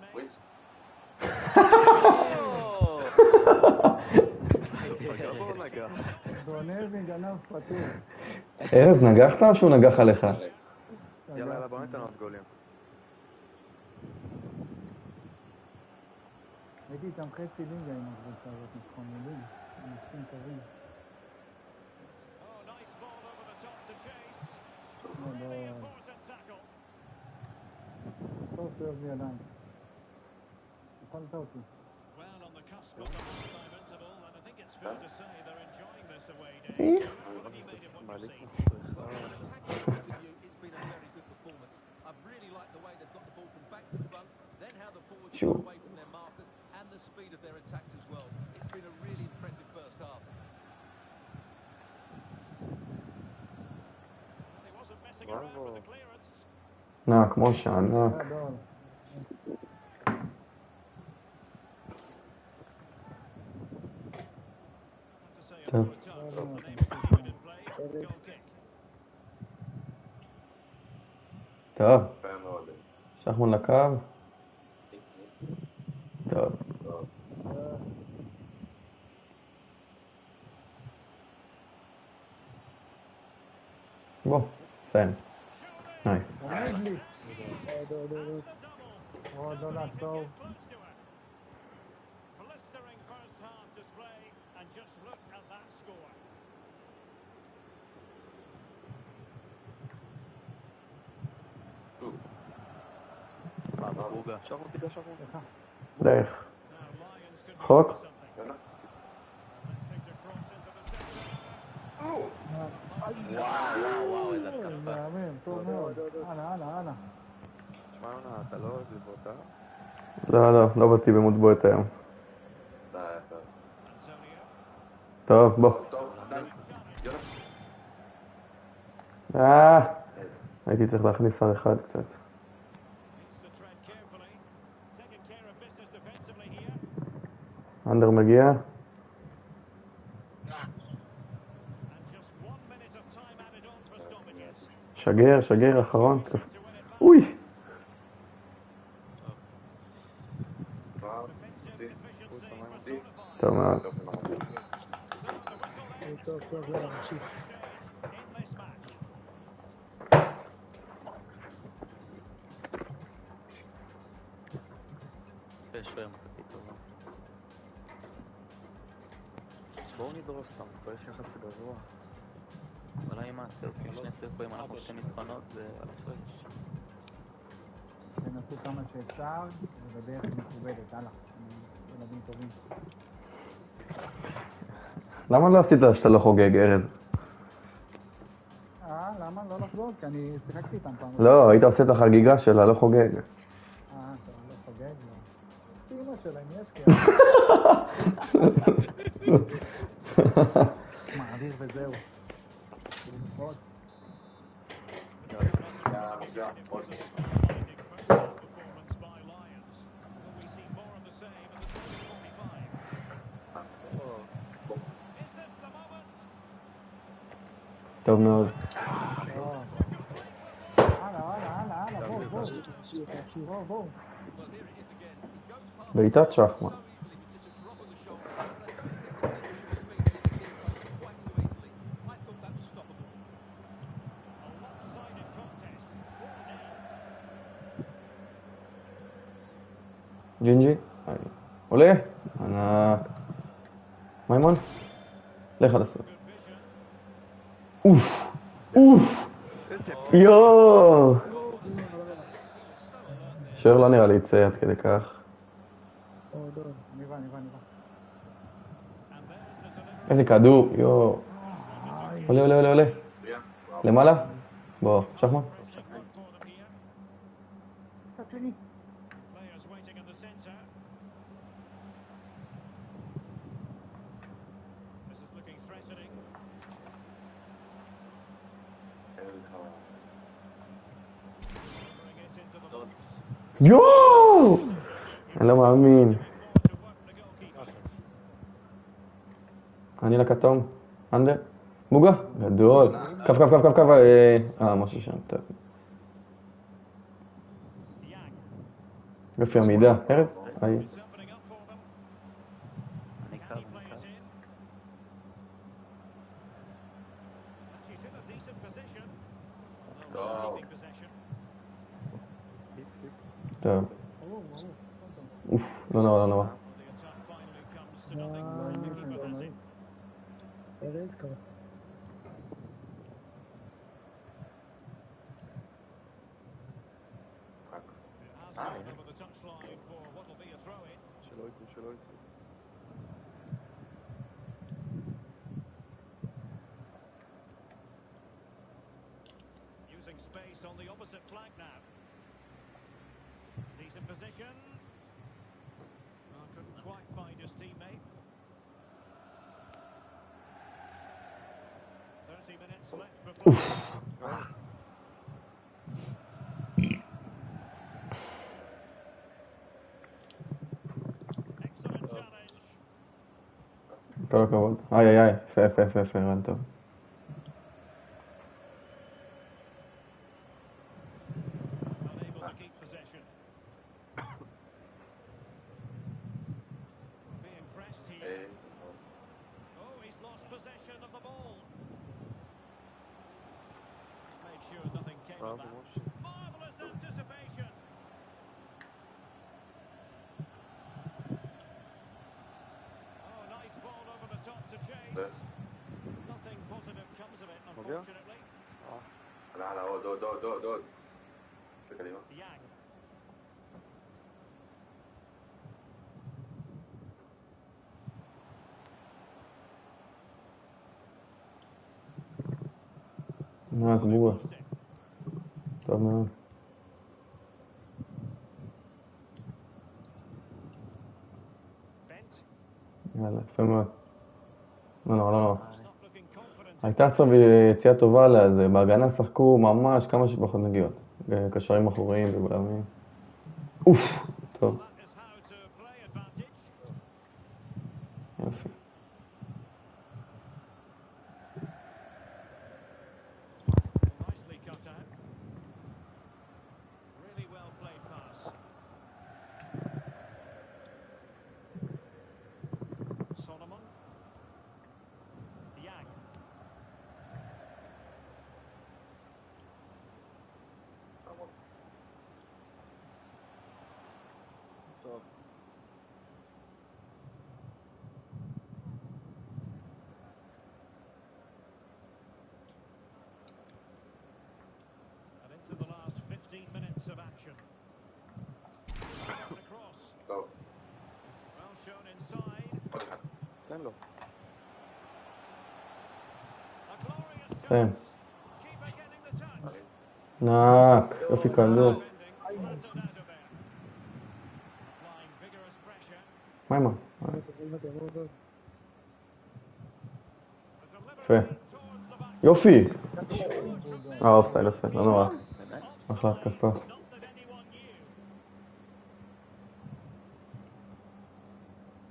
דונבי גנב פתיר. ארז, נגחת או שהוא נגח עליך? יאללה, יאללה, בוא ניתן עוד גולים. הייתי איתם חצי ליגה עם הקבוצה הזאת, מתחממים. אנשים טובים. טוב, סיוב בידיים. הפלת אותי. שוב. נע, כמו שענק. טוב. טוב. שחמון לקו. טוב. בוא, סיים. נייס. עומד לי. עוד לא לעצור. בוגה. שחמון, תיגע שחמון. דרך. חוק? וואו, וואו, איזה התקפה. מהמם, טוב מאוד. הלאה, הלאה, הלאה. שמע יונה, אתה לא אוהב לבעוט, אה? לא, לא, לא באתי במוטבועת היום. טוב, בוא. אה, הייתי צריך להכניס שר אחד קצת. אנדר מגיע. שגר, שגר, אחרון. אוי! טוב מאוד. טוב, טוב, יאללה, נמשיך. שוער מחצית טובה. בואו נדרוס אותם, צריך יחס גבוה. אולי אם עושים שני סירפויים אנחנו שתי ניצחונות זה על הפרש. תנסו כמה שאפשר, ובדרך מכובדת, הלאה. ילדים טובים. למה לא עשית שאתה לא חוגג, ארז? אה, למה? לא לחגוג? כי אני שיחקתי איתם פעם. לא, היית עושה את החגיגה שלה, לא חוגג. אה, טוב, לא חוגג, לא. אמא שלהם יש כי... מעביר וזהו. עוד. יאללה, מסוים, עוד. טוב מאוד. הלאה, הלאה, הלאה, הלאה, בואו, בואו. להמשיך, להמשיך, להמשיך. בואו, בואו. Well, here it is again. He goes past בעיטת so שחמט. easily with just a drop of the shoulder, but I don't think the keeper should be beating him steer close quite so easily. I thought that was stoppable. A lopsided contest, four nil. ג'ינג'י. עולה. ענק. מימון. לך עד הסוף. אוף. אוף. יואו. שוער לא נראה לי יצא עד כדי כך. ניבה, ניבה, ניבה. איזה כדור. יואו. עולה, עולה, עולה, עולה. למעלה? בוא, שחמט. צד שני. Players waiting in the centre. This is looking threatening. Bring it into the box. יואו! אני לא מאמין. To work the goalkeeper. אני לכתום. אנדר. בוגה. גדול. קו, קו, קו, קו, קו. אה, משהו שם. טוב. Yang. יופי עמידה. ארז? היי. It's opening up for them. אני Can קו, he אני play קו. it in? She's in a decent position. No, Go. keeping possession. טוב. אוף, לא נורא, לא נורא. The attack finally comes to nothing. The keeper has it. ארז קרוב. It has gone over the touchline for what will be a throw-in. שלא יצאו, שלא יצאו. Using space on the opposite flank now. Decent position. Oh, couldn't quite find his teammate. thirty minutes left for play. Excellent challenge. כל הכבוד. איי איי איי, יפה יפה יפה יפה, רן טוב. Unable to keep possession. Being pressed here. Oh, he's lost possession of the ball. He's made sure nothing came of בראבו, that. משה. Marvellous anticipation. Oh, nice ball over the top to chase. Nothing positive comes of it, unfortunately. הלאה, הלאה, עוד, עוד, עוד, עוד, עוד. בקדימה. Yang. נק בוגה. Lost it. טוב מאוד. Bent. יאללה, יפה מאוד. לא נורא, לא נורא. It's not looking confident. הייתה עכשיו יציאה טובה לזה, בהגנה שחקו ממש כמה שפחות נגיעות. קשרים אחוריים ובלמים. אוף, טוב, That is how to play advantage. יופי. Nicely cut out. Really well played pass. Solomon. Yang. טוב. And into the last fifteen minutes of action. Across. טוב. Well shown inside. עוד אחד. תן לו. A glorious כן. chance. Keeper getting the touch. נק, יופי כדור. Defending. Flattened out of there. Applying vigorous pressure. מה עם? The יפה. delivery towards the back. יופי! אה, אופסייד, אופסייד, לא נורא. באמת? אחלה התקפה. Not that anyone knew.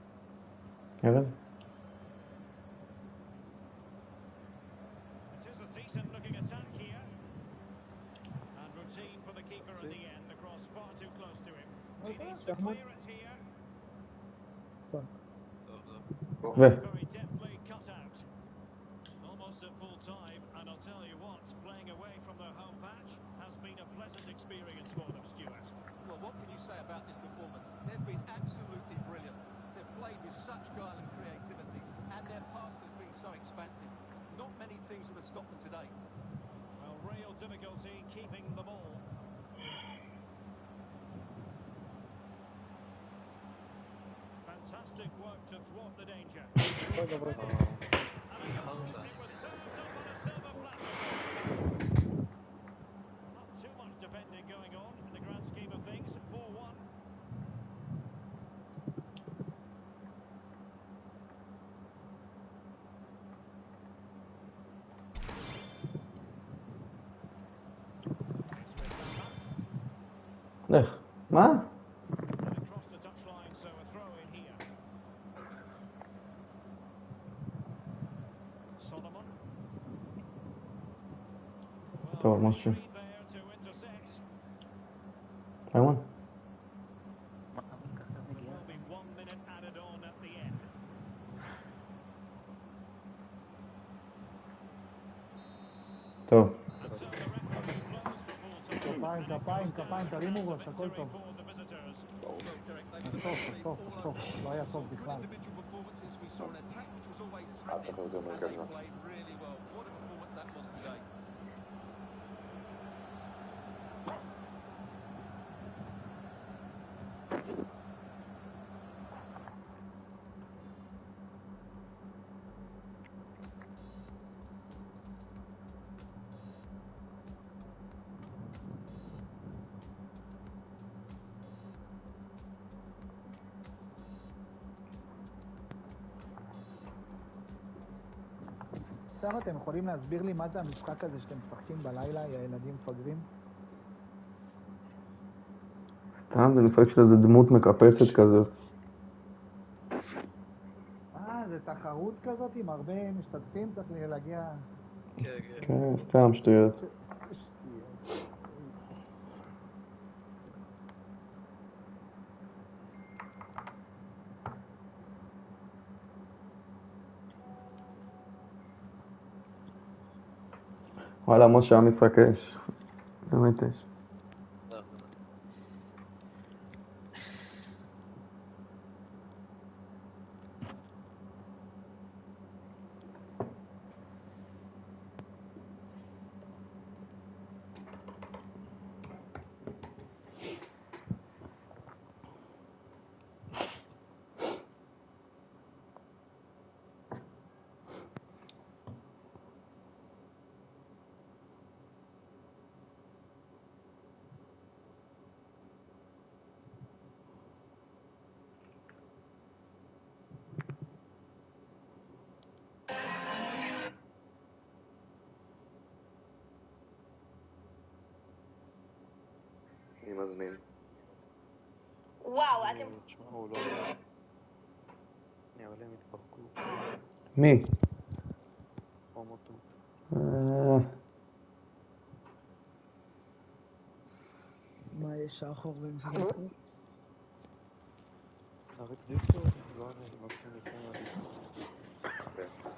ארז? It is a Decent looking attack here. And routine for the keeper in the end. The cross far too close to him. He needs to clear it here. ו... Very deftly cut out. Almost at full time, and I'll tell you what, playing away from their home patch has been a pleasant experience for them, Stuart. Well, what can you say about this performance? They've been absolutely brilliant. They've played with such guile and creativity, and their pass has been so expansive. Not many teams would have stopped them today. Well, real difficulty keeping the ball. Fantastic work to thwart the danger. And a goal, it was served up on a silver platter. Not too much defending going on in the grand scheme of things. four one. לך. מה? Across the touchline, so a throw in here. Solomon. טוב, משהו. Reed there to intercept. אימן? There will be one minute added on at the end. טוב. And so the referee blows for full time. כפיים, כפיים, כפיים, תרימו ראש, הכל טוב. For the visitors. Well, Derek, they טוב, were טוב, טוב, לא היה טוב good בכלל. individual performances. We saw an attack which was always אה, צריך threatening, יותר and they מרכז. played really well. What a performance that was today. סתם אתם יכולים להסביר לי מה זה המשחק הזה שאתם משחקים בלילה, יא ילדים מפגרים? סתם, זה משחק של איזה דמות מקפצת כזאת. אה, זה תחרות כזאת עם הרבה משתתפים, צריך להגיע... כן, סתם שטויות. וואלה, משה, המשחק אש. באמת אש. אני מזמין. וואו, אתם... תשמע, הוא לא... נראה לי הם התפרקו. מי? פרומוטו. אה, מה יש שחור ומשחק דיסקורד? נריץ דיסקורד? לא, אני מנסים לצא מהדיסקורד.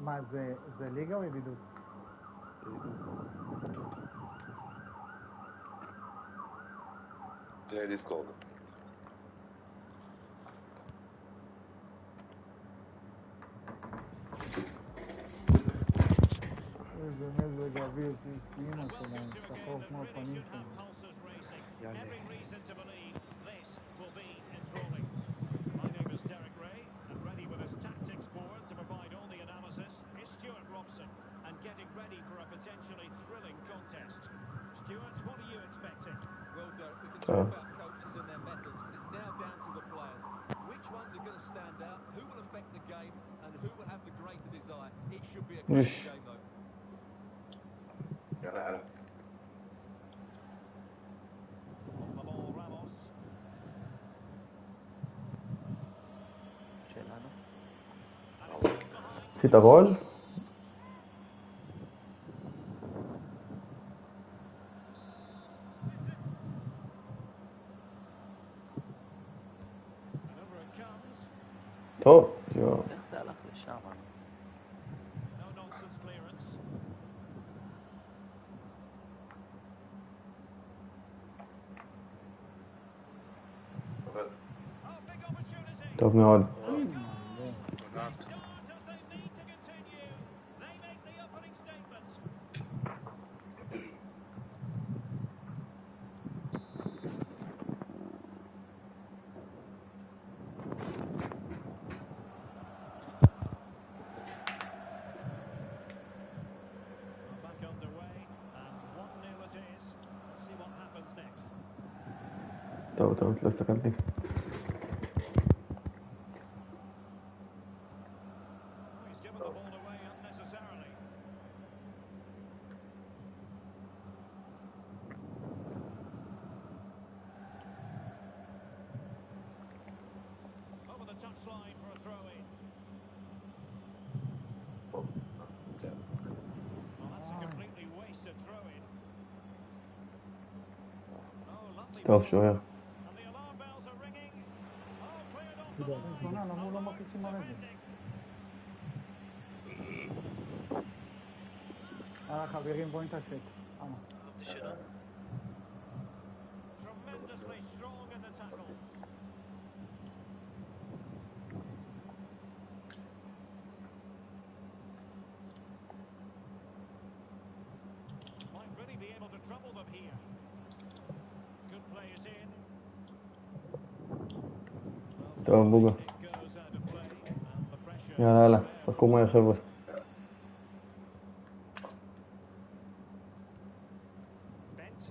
מה, זה, זה ליגה או ידידות? זה דיסקורד. איזה מזג אוויר, אימא שלהם, שחור כמו הפנים שלהם. Every reason to believe this will be enthralling. My name is Derek Ray, and ready with his tactics board to provide all the analysis is Stuart Robson, and getting ready for a potentially thrilling contest. Stuart, what are you expecting? Well, Derek, we can talk about coaches and their methods, but it's now down to the players. Which ones are going to stand out, who will affect the game, and who will have the greater desire? It should be a great game, though. יאללה, יאללה. On the ball, Ramos. שלנו. עשית רול? An over it comes. טוב, יואו. איך זה הלך לשם? No nonsense clearance. עובד. Oh, big opportunity. טוב מאוד. Start as they need to continue. They make the opening statement. We're back underway, and one nil it is. Let's see what happens next. טוב, טוב, לא הסתכלתי. Oh, he's given the ball away unnecessarily. Over the touchline for a throw-in. Well, that's a completely wasted throw-in. Oh, lovely טוב, ball. שוער. And the alarm bells are ringing. Oh, cleared off the line. שונה, למה הוא לא מרגישים על זה? יאללה חברים, בואו נתעסק. אמה. Tremendously strong in the tackle. Might really be able to trouble them here. Could play it in. טוב, בוגה. It goes out of play, and the pressure יאללה, יאללה. is there חכו מהר, חבר'ה. Bent.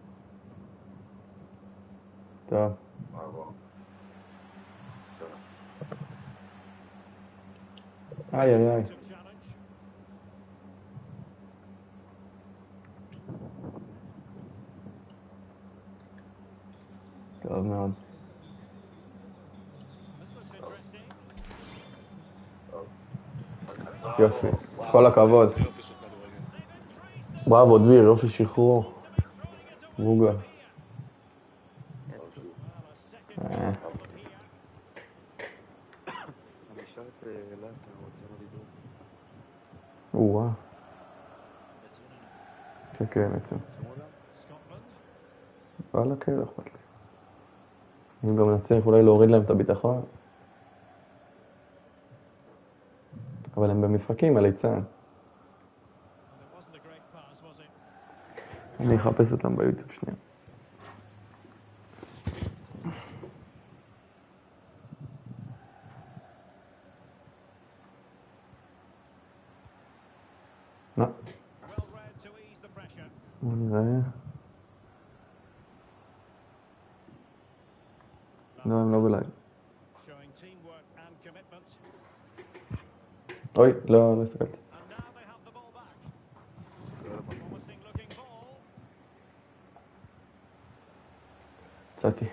טוב. מעבור. איי, איי, איי. To challenge. טוב מאוד. This looks interesting. יופי. כל הכבוד. יופי של כדורגל. בראבו, דביר, יופי שחרור. בוגה. Well, a second אה. problem here. אני אשאל את לאסה, רוצים לדיבור. או-אה. כן, כן, מצוין. Scotland. וואלה, כן, לא אכפת לי. אני גם נצליח אולי להוריד להם את הביטחון. אבל הם במשחקים, הליצן. And it wasn't a great pass, was it? אני אחפש אותם ביוטיוב שנייה. לא, Well read to ease the pressure. בוא נראה. לא, הם לא בלייב. Showing teamwork and commitment. אוי, לא, לא הסתכלתי. And now they have the ball back. Promising looking ball. יצאתי.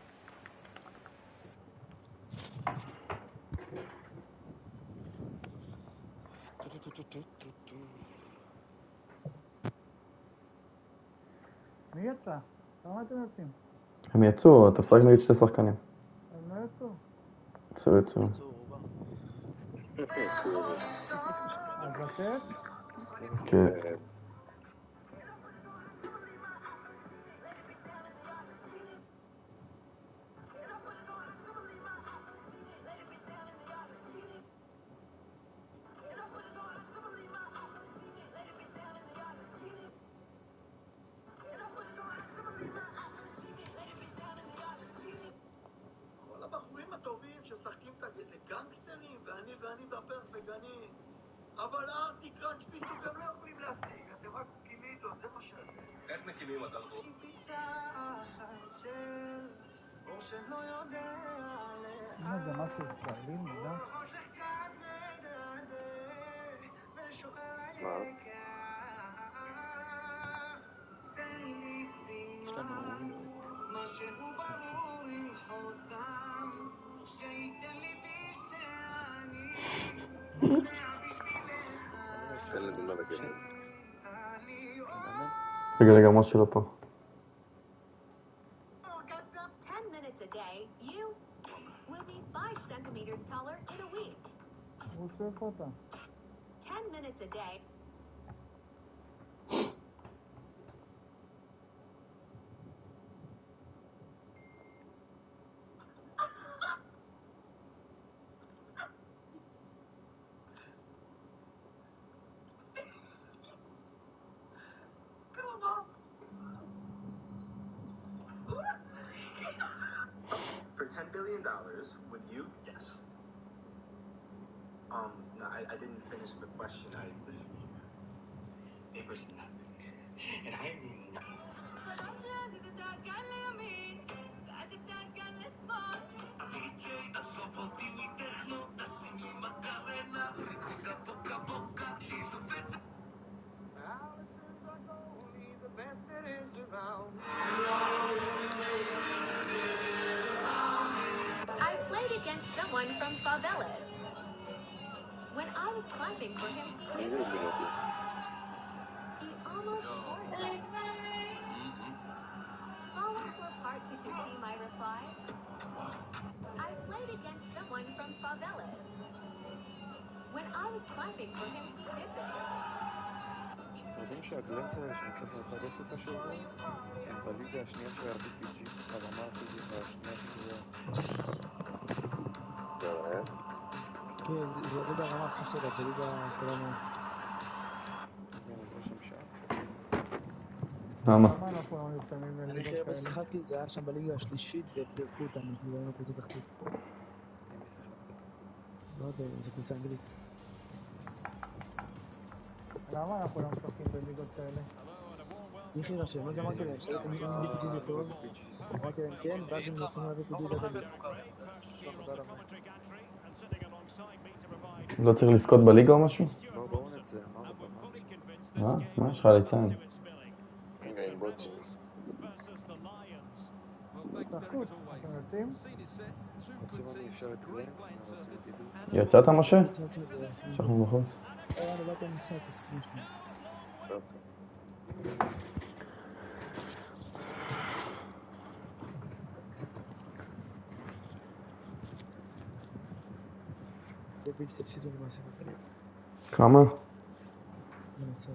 מי יצא? למה אתם יוצאים? הם יצאו, אתה משחק נגד שתי שחקנים. הם לא יצאו. יצאו, יצאו. צור. לצאת? כן. כל הבחורים הטובים ששחקים את הגנגסטרים, ואני ואני בפרפגני. אבל ארטי קראנץ' פיסו גם לא יכולים להשיג, אתם רק מקימים איתו, זה מה שעשה. איך מקימים אותם? עם פיסה אחת של אור שלא יודע הנה זה משהו ישראלי, נדע. מה? יש לנו משהו ברור עם חותם שייתן לי בשעני אין לי דומה לגן הזה. רגע, רגע, משה שלו פה. ten minutes a day, you will be five centimeters taller in a week. הוא אוסף אותה. ten minutes a day. For ten billion dollars, would you? Yes. Um, no, I, I didn't finish the question. I listen. It was nothing. And I mean nothing. I played against someone from favelas. When I was clapping for him, he אני did זה it. הזמין אותי. He almost scored that. Follow for part two to see my reply. I played against someone from favelas. When I was clapping for him, he did it. אתם יודעים שהגלנסר שניצחנו אחד אפס השבוע הם בליגה השנייה של ה-בי פי ג'י, הרמה הפיזית השנייה שגויה. באמת? כן, זה- זה ליגה רמה, סתם שאלה, זה ליגה כולנו. איזה מזה שם שם? למה? למה אנחנו לא נרשמים אני לליגות הכי הרבה כאלה? שיחקתי, זה היה שם בליגה השלישית ופירקו אותנו, כאילו היינו קבוצה תחתית. עם מי שיחקת? לא יודע, זו קבוצה אנגלית. למה אנחנו לא משחקים בליגות כאלה? איך יירשם? אז אמרתי להם, שאלתם אם בי פי ג'י זה טוב, אמרתי להם כן, ואז הם נרשמו ל-בי פי ג'י לדגל. לא צריך לזכות בליגה או משהו? בואו בואו נצא, מה בבמה? מה? מה יש לך ליצן? רגע, עם בוטים. בחוץ, אתם יוצאים? רוצים אני אפשר את גלנס, מה רוצים תדעו? יצאת משה? שאלתי את זה, אנחנו בחוץ. אה, אני באתי למשחק, עשרים שניה. אוקיי. דבילס הפסידו למעשה בקליפ. כמה? מנצח.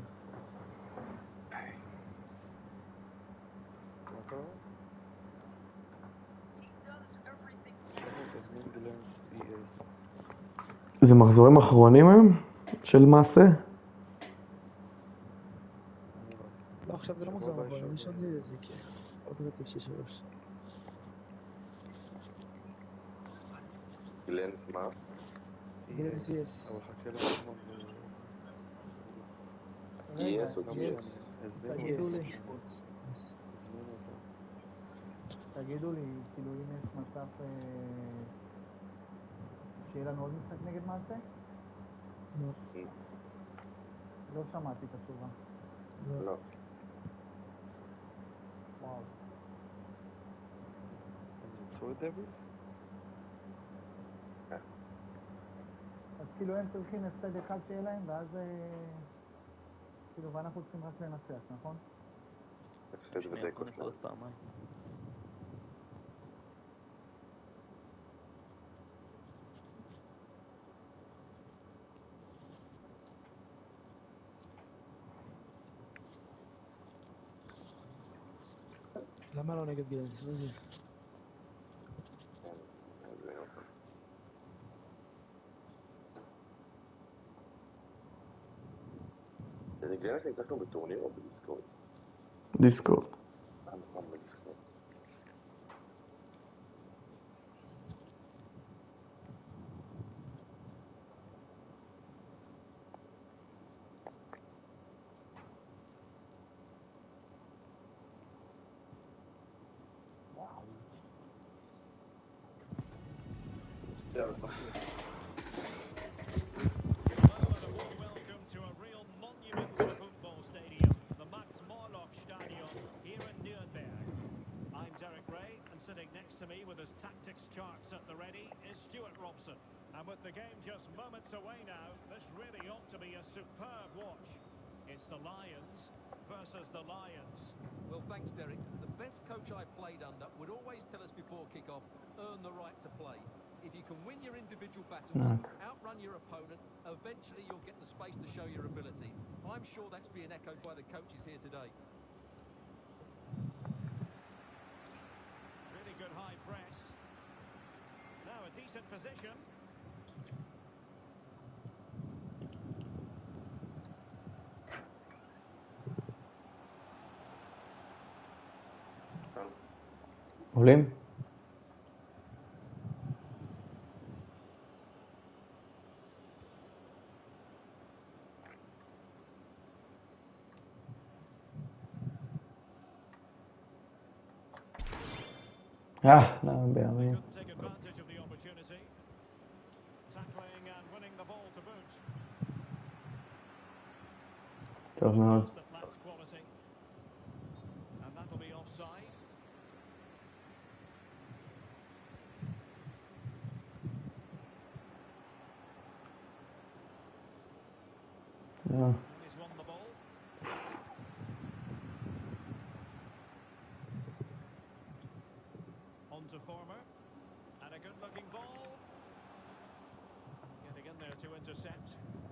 מה קרה? תזמין גלנס אי אס. זה מחזורים אחרונים היום? של מעשה? לא, עכשיו זה לא מחזור, אבל יש עוד איזה, כן. עוד רצף של שלוש. גלנס מה? גלנס אי אס. אבל חכה לאחרון ו... רגע, יס או לא ג'יס? משנה, הזמינו תגידו אותם, לי. לא משנה. הזמינו אותם. תגידו לי, כאילו אם יש מצב אה, שיהיה לנו עוד משחק נגד מעשה? לא. לא שמעתי את התשובה. לא. וואו. הם ניצחו את דבילס? אז כאילו הם צריכים הפסד אחד שיהיה להם, ואז אה, כאילו ואנחנו צריכים רק לנצח, נכון? הפסד שני ותיקו עשרה שלו. נקודות פעמיים. למה לא נגד גילנס? מה זה? כן, זה אותם. זה גלנס ניצחנו בטורניר או בדיסקורד? דיסקורד. אה, נכון, בדיסקורד. יאללה, סמכתי. I'm Derek Ray, and sitting next to me with his tactics charts at the ready is Stuart Robson. And with the game just moments away now, this really ought to be a superb watch. It's the Lions versus the Lions. Well, thanks, Derek. The best coach I played under would always tell us before kick-off, earn the right to play. If you can win your individual battles, No. outrun your opponent, eventually you'll get the space to show your ability. I'm sure that's being echoed by the coaches here today. Really good high press. Now a decent position. עולים? אה, למה בימים? Couldn't take advantage of the opportunity. Tackling and winning the ball to boot. טוב מאוד. That lacks quality. And that'll be offside. Yeah. He's won the ball. On to Former. And a good-looking ball. Getting in there to intercept.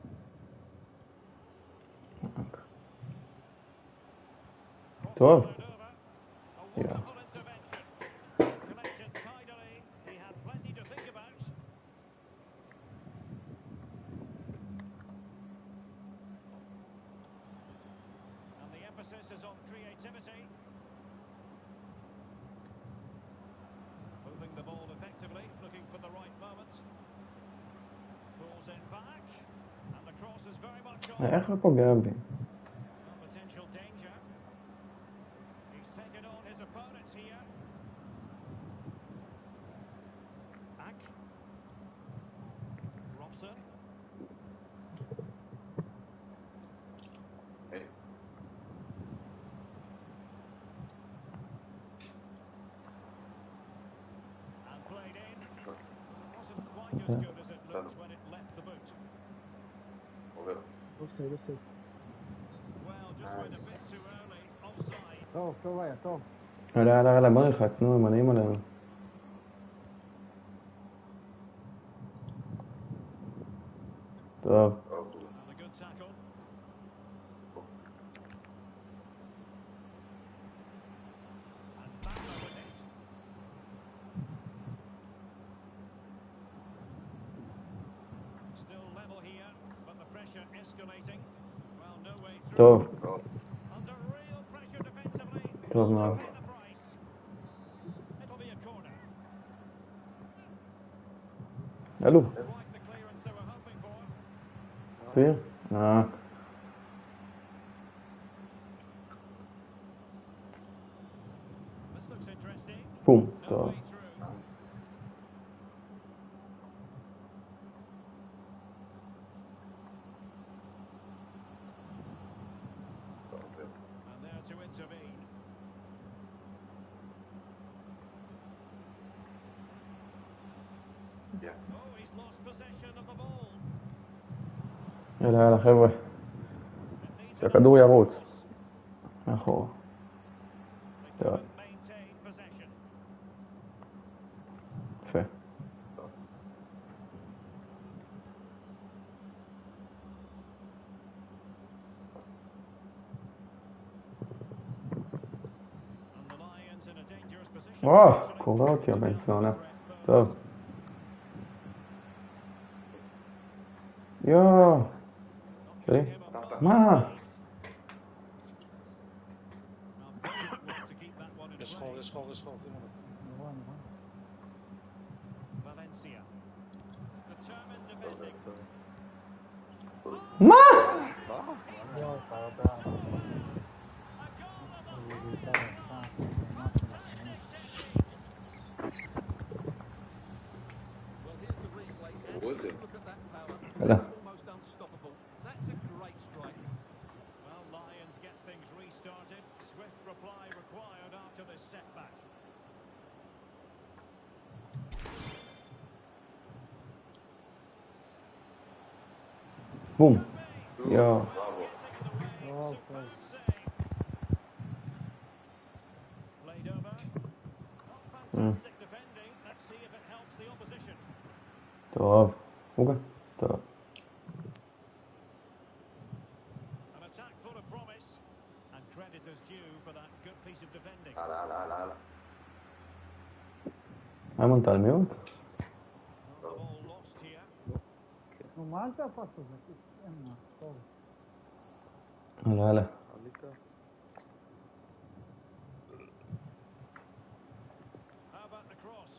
טוב. Crossing it over. A Yeah. wonderful intervention. Collected tidily. He had plenty to think about. And the emphasis is on creativity. Moving the ball effectively, looking for the right moment. Pulls it back. And the cross is very much on. איך לא פוגע בי? Potential danger. He's taken on his opponents here. Ack. Robson. Hey. And played in. Wasn't quite as good as it looked when it left the boot. עובר. אופסייד, אופסייד. Well, just went a bit too early. Offside. טוב, טוב היה, טוב. יאללה, יאללה, יאללה, בוא נלחץ, נו, הם מניעים עלינו. טוב. And a good tackle. And Bamba with it. Still level here, but the pressure escalating. Well, no way through. טוב. Under real pressure defensively. טוב מאוד. Pay the price. It'll be a corner. אלו. Quite the clearance they were hoping for. כפיר? אה. This looks interesting. בום. No טוב. way through. And there to intervene. Yeah. Oh, he's lost possession of the ball. יאללה, יאללה, חבר'ה. It needs שהכדור another ירוץ. cross. מאחורה. They טוב. couldn't maintain possession. יפה. And the Lions in a וואו, קורא אותי הבן זונה. טוב. יואו. שלי? מה? יש חור, יש חור, יש חור, שימו לב. נורא, נורא. מה? יואו, פרדה. זה בעיקר יפה, ממש מלחמה. תראו את זה. יאללה. That's a great strike. Well, Lions get things restarted. Swift reply required after this setback. בום. יואו. בראבו. יואו, טוב. Played over. Not Mm. fantastic defending. Let's see if it helps the opposition. טוב. אוקיי. טוב. An attack full of promise, and credit is due for that good piece of defending. הלאה, הלאה, הלאה, הלאה. איימון אתה על מיוט? Well, the ball lost here. נו, מה זה הפס הזה? אין, סורי. הלאה, הלאה. עלית. How about the cross?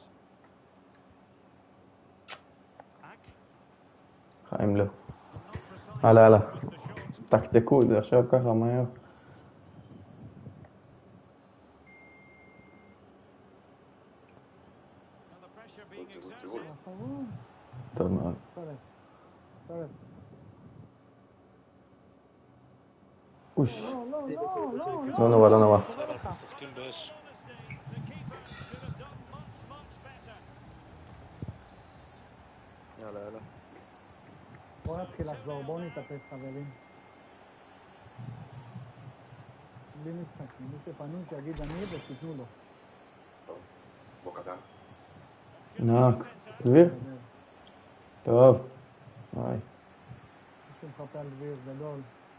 Ack. חיים לא. Not precise הלאה, הלאה. with the shot. תקתקו את זה עכשיו ככה מהר. And the pressure being תראו, exerted. תראו. האחרון. טוב מאוד. טרף. טרף. אוש. לא, לא, לא, לא, לא נורא, לא נורא. אנחנו משחקים באש. The keeper should have done much, much better. יאללה, יאללה. בואו נתחיל לחזור, בואו נתאפס חברים. בלי משחקים, מי שפנוי שיגיד אני ותיתנו לו. טוב. בוא קטן. נעק. דביר? טוב. וואי. מי שמחפה על דביר, גדול.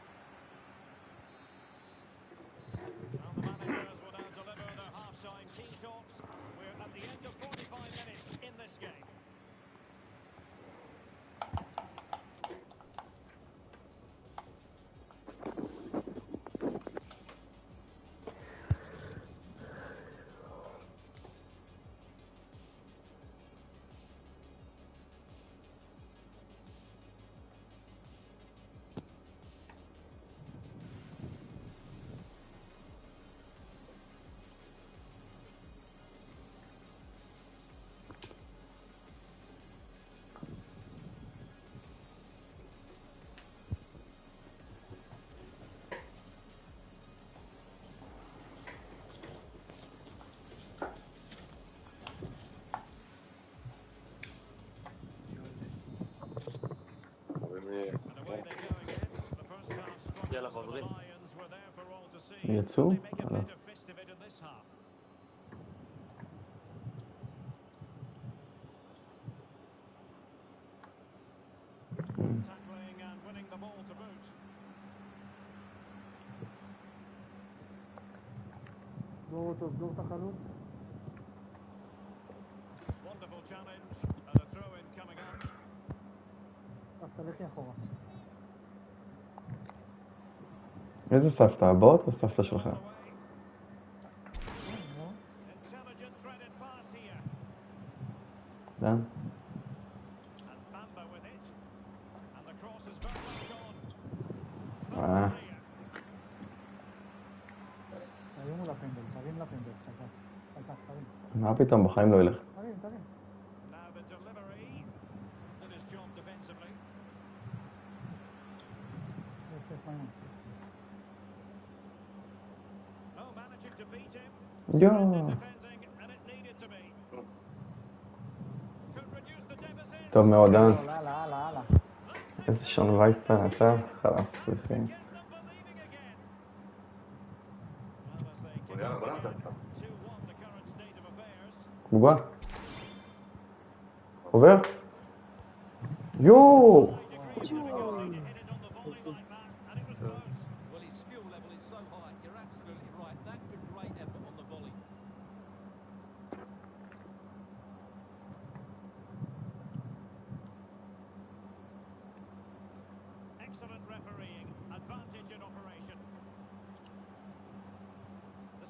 And the managers will now deliver their half-time team talks. We're at the end of forty-five minutes in this game. יאללה, חוזרים. יצאו? They make a bit of fist of it in this half. Tackling and winning the ball to boot. סגור אותו, סגור את החלוץ. Wonderful challenge and a throw-in coming up. אז תלכי אחורה. איזה סבתא? הבאות או סבתא שלך? Intelligent threaded pass here. דן? And Bamba with it. And the cross is very much on. אה. תרימו לפנדל, תרים לפנדל, חזק. חזק, תרים. מה פתאום? בחיים לא ילך. תרים, תרים. Now the delivery. Did his job defensively. יפה, פיין. Oh, managing to beat him. יואו. Defending, and it needed to be. Could reduce the deficit. טוב מאוד, דן. הלאה, הלאה, הלאה, הלאה. איזה שון וייסמן עכשיו? חלאס, סליחים. יאללה, בוא נעשה אותה. בובה? עובר? יואו! Well, his skill level is so high. You're absolutely right. That's a great effort on the volley.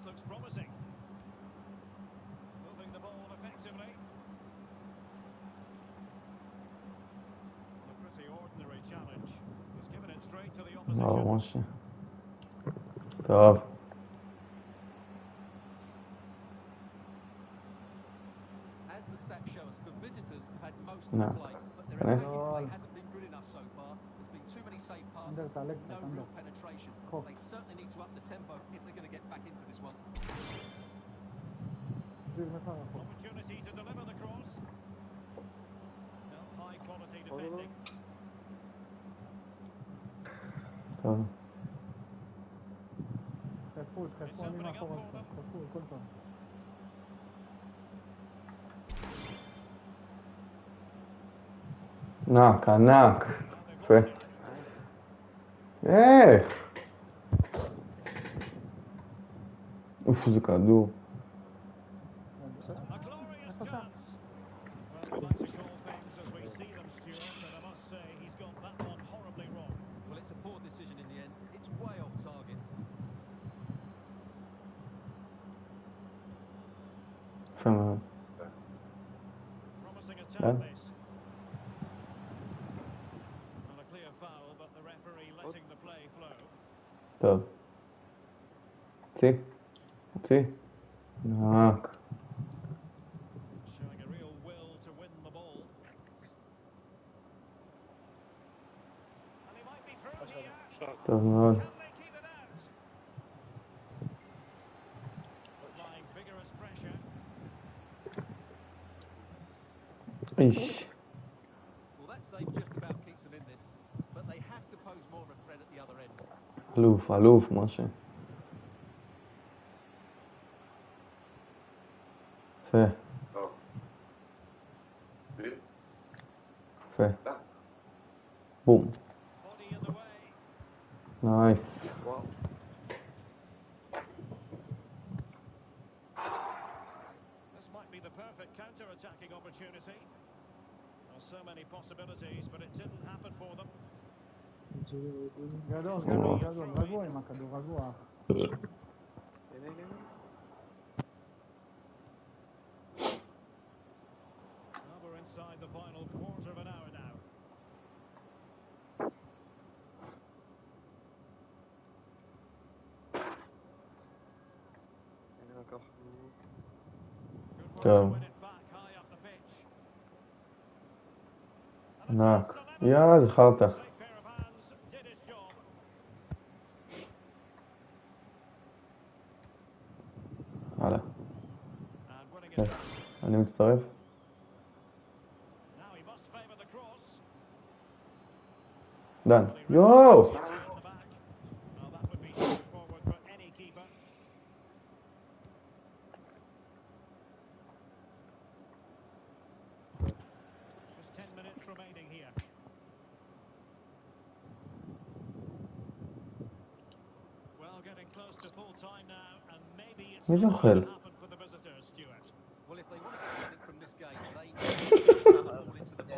looks promising. Moving the ball effectively. A pretty ordinary challenge. He's given it straight to the opposition. לא, משה. טוב. As the stats show us, the visitors have had most of No. the play, but their Can I? attacking play hasn't been good enough so far. There's been too many safe Under, passes, Alex, no under. real penetration. Cool. They certainly need to up the tempo if they're going to get back into this one. Opportunity to deliver the cross. No, high quality defending. טוב. חפו, חפו, אני מאחור אותך. חפו, הכל טוב. ענק, ענק. יפה. איך? אוף, זה כדור. A glorious chance. Well, we like to call things as we see them, Stuart, and I must say he's got that one horribly wrong. Well, it's a poor decision in the end. It's way off target. יפה מאוד. Promising Yeah. attack this. Not a clear foul, but the referee letting the play flow. טוב. הוציא. הוציא. ענק. Showing a real will to win the ball. And he might be through here. טוב מאוד. Can they keep it out? Applying vigorous pressure. איש. Well, that save just about keeps them in this, but they have to pose more of a threat at the other end. אלוף, אלוף, משה. יפה. טוב. דביר? יפה. בום. Body in the way. נייס. וואו. This might be the perfect counter-attacking opportunity. Well, so many possibilities, but it didn't happen for them. גדול, גדול, גדול. רגוע עם הכדור, רגוע. הנה, הנה, הנה. Well, we're inside the final quarter of an hour now. הנה לקחנו. Good work to טוב. win it back high up the pitch. ענק. יאללה, זכרת. Safe pair of hands, did his job. הלאה. And winning it back. אני מצטרף. Now he must favour the cross. דן. יואו! In the back. Well, that would be straightforward for any keeper. Just ten minutes remaining here. Well, getting close to full time now, and maybe it's מי not זוכל? going to happen for the visitors, Stuart. Well, if they want to get something from this game, they need to get the ball into the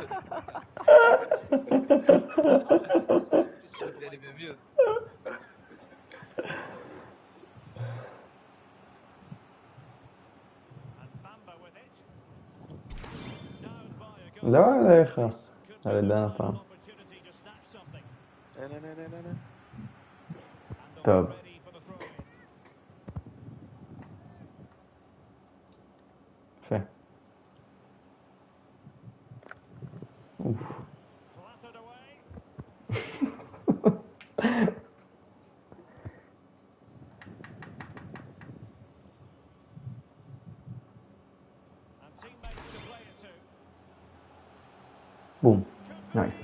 And Bamba with it. Down by a goal. לא עליך. Could be על the דן final הפעם. opportunity to snatch something. הנה, הנה, הנה, הנה. And the טוב. one ready for the throw in. יפה. אוף. Clattered away. And teammates to play it to. בום. נייס.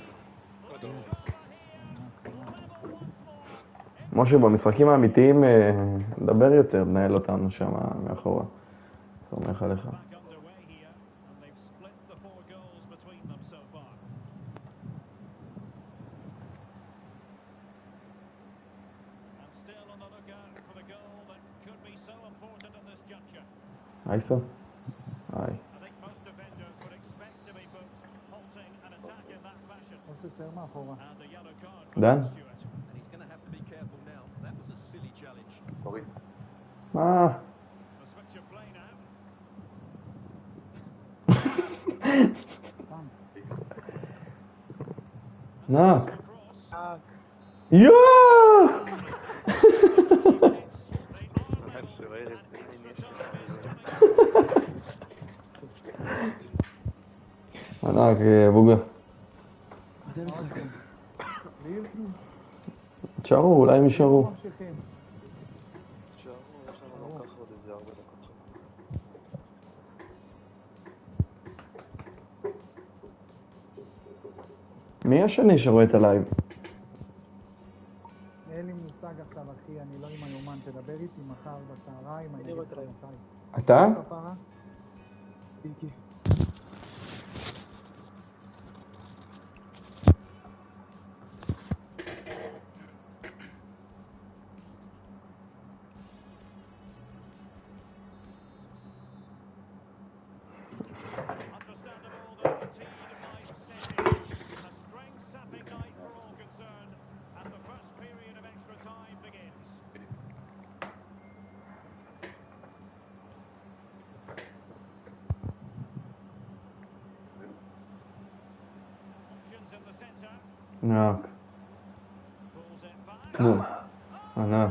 משה, במשחקים האמיתיים, אה, דבר יותר, נהל אותנו שם מאחורה. סומך עליך. Back underway here, and they've split the four goals between them so far. And still on the lookout for the goal that could be so important at this juncture. אייסו? איי. I think most defenders would expect to be booked, halting an attack in that fashion. עוד יותר מאחורה. And the yellow card for דן? Stuart. And he's going to have to be careful now. That was a silly challenge. תוריד. נק. נק. יואו! השוער, איזה עין יש לך, אלוהים. ענק, בוגה. מתי משחק? תשארו, אולי הם יישארו. ממשיכים. תשארו, יש לנו גם ככה עוד איזה ארבע דקות שם. מי השני שרואה את הלייב? אין לי מושג עכשיו, אחי, אני לא עם היומן, תדבר איתי מחר בצהריים, אני רואה אגיד את לך הלייב. מתי. אתה? כפרה? איקי. נק. בום. ענק.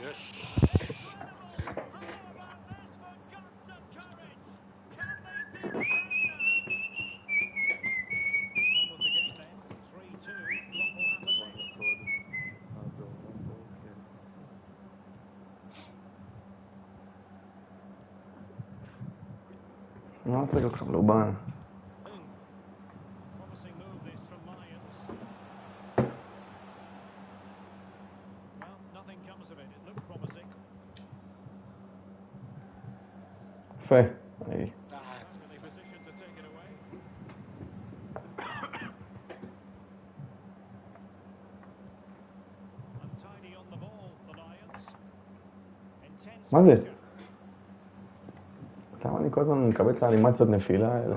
מה רוצה לקחת לובן? יפה. היי. מה זה? למה אני כל הזמן מקבל את האנימציות נפילה האלה?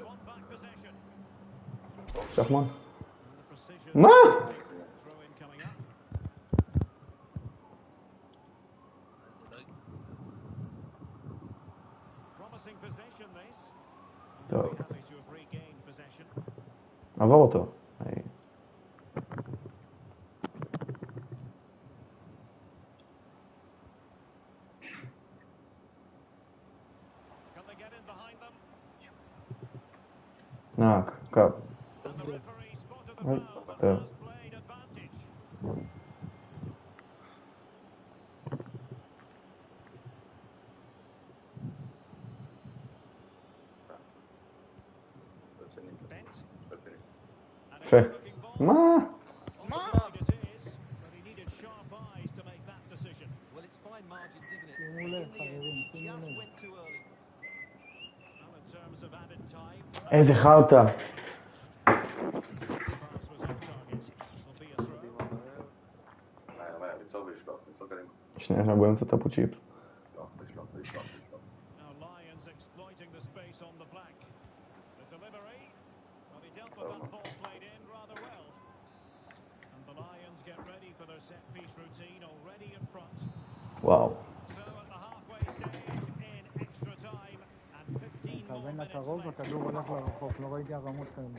שחמן? מה? טוב. עבור אותו. היי. נק, קו. היי, טוב. יפה. מה? שימו לב, חברים, שימו לב. איזה חרטה. מהר, מהר, ליצור ולשלוח, ליצור קדימה. שנייה, אנחנו באמצע טאפו צ'יפס. לשלוח, לשלוח, לשלוח, לשלוח. וואו. מכוון לקרוב, הכדור הולך לרחוק, לא ראיתי הרמות כאלה.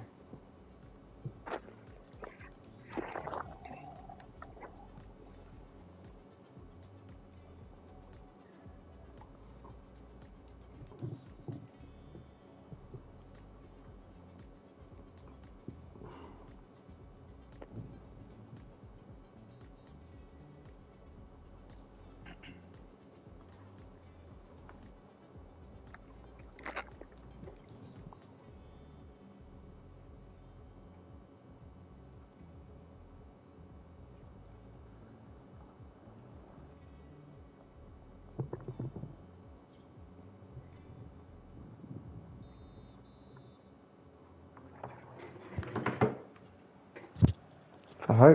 Hi.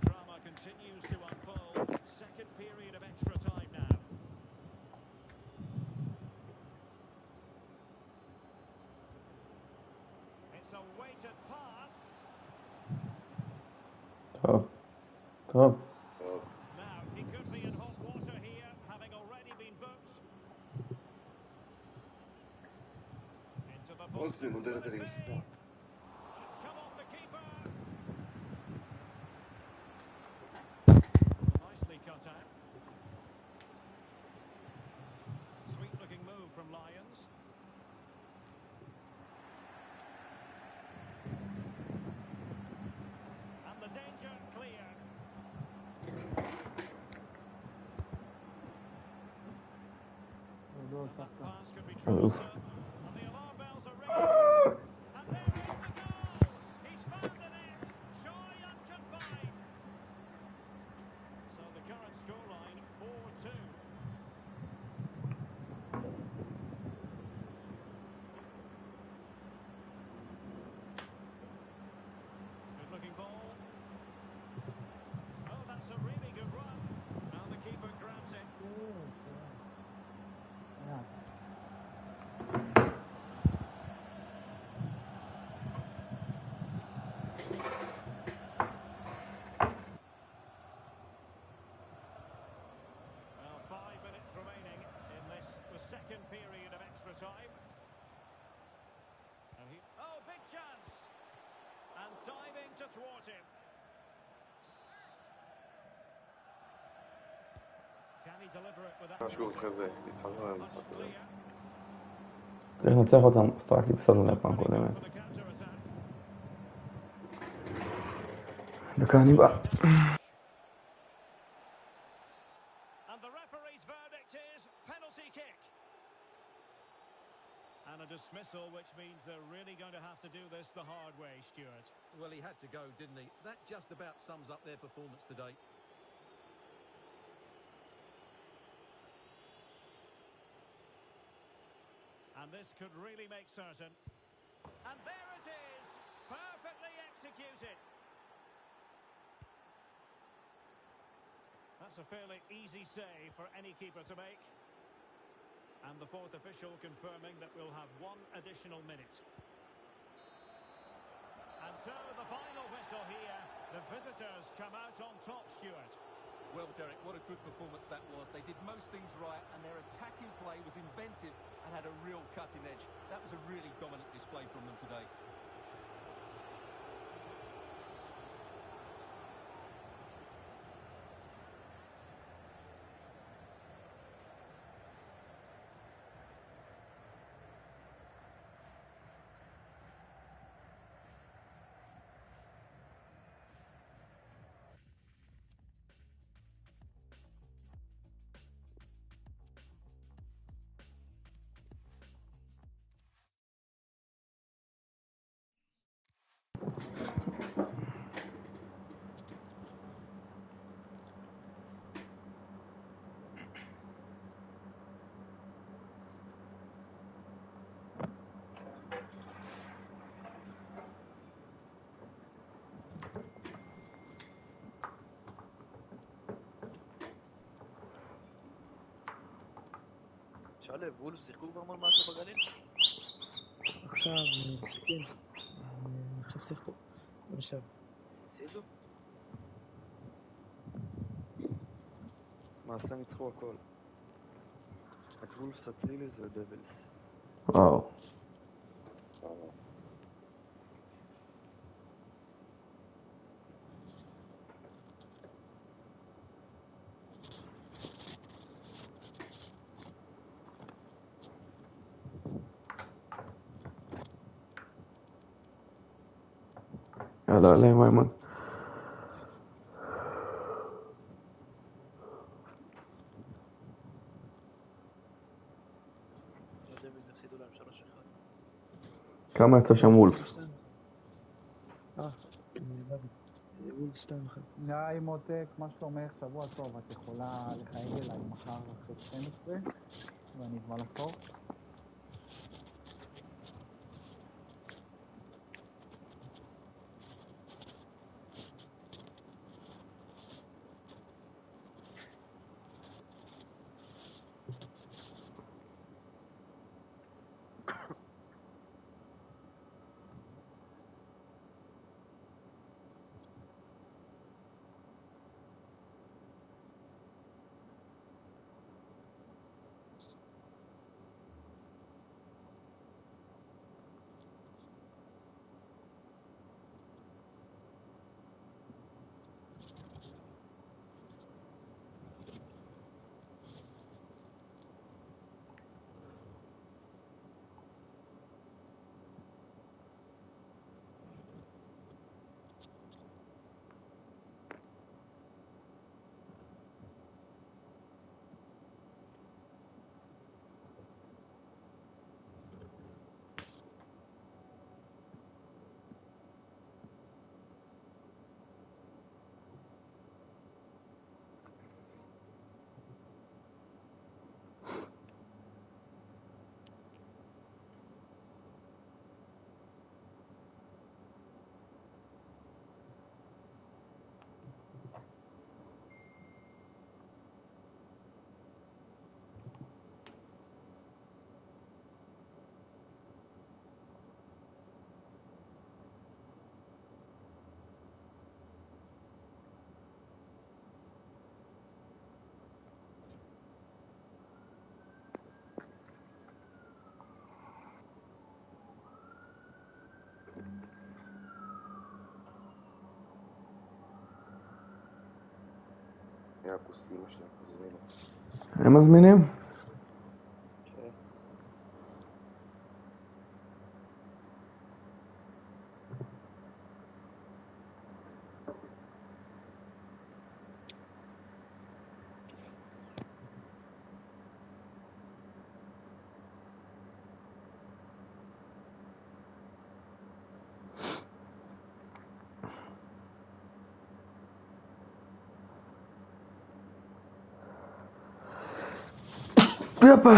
Top. Top. Now, he could be in hot water here, having already been booked. Into the Trotzdem unter der Linksner. It's come off the keeper. Nicely cut out. Sweet looking move from Lions. And the danger clear. לא, That סבתא. pass could be Oof. troublesome. And the alarm bells are ringing. And there is the goal. He's found the net. Shy and confined. So the current scoreline four two. Good looking ball. Oh, that's a really good run. Now the keeper grabs it. Yeah. Well, five minutes remaining in this, the second period of extra time. And he, oh, big chance! And diving to thwart him. Can he deliver it with משהו accuracy? חבר'ה, התחלנו על המשחק Much הזה. clear. צריך לנצח אותם, סטארק הפסדנו להם פעם קודמת. For the counter-attack. דקה אני בא. And the referee's verdict is penalty kick. And a dismissal, which means they're really going to have to do this the hard way, Stuart. Well, he had to go, didn't he? That just about sums up their performance today. And this could really make certain. And there it is, perfectly executed. That's a fairly easy save for any keeper to make. And the fourth official confirming that we'll have one additional minute. And so the final whistle here. The visitors come out on top, Stuart. Well, Derek, what a good performance that was. They did most things right, and their attacking play was inventive and had a real cutting edge. That was a really dominant display from them today. שלב, וולף שיחקו כבר מול משהו בגליל? עכשיו, מפסיקים. עכשיו שיחקו. נשב. הפסידו? מעשה ניצחו הכל. את וולפס, אציליס ודבלס. וואו. יאללה, עלה מימון. דבלס הפסידו להם שלוש אחד. כמה יצא שם וולף? אה, דוד. וולף שתיים אחת. היי מותק, מה שלומך? שבוע טוב, את יכולה לחייג אליי מחר אחרי שתים עשרה ואני כבר לחקור? יאקוס, אמא שלהם, הזמינו. הם מזמינים? כן. יפה.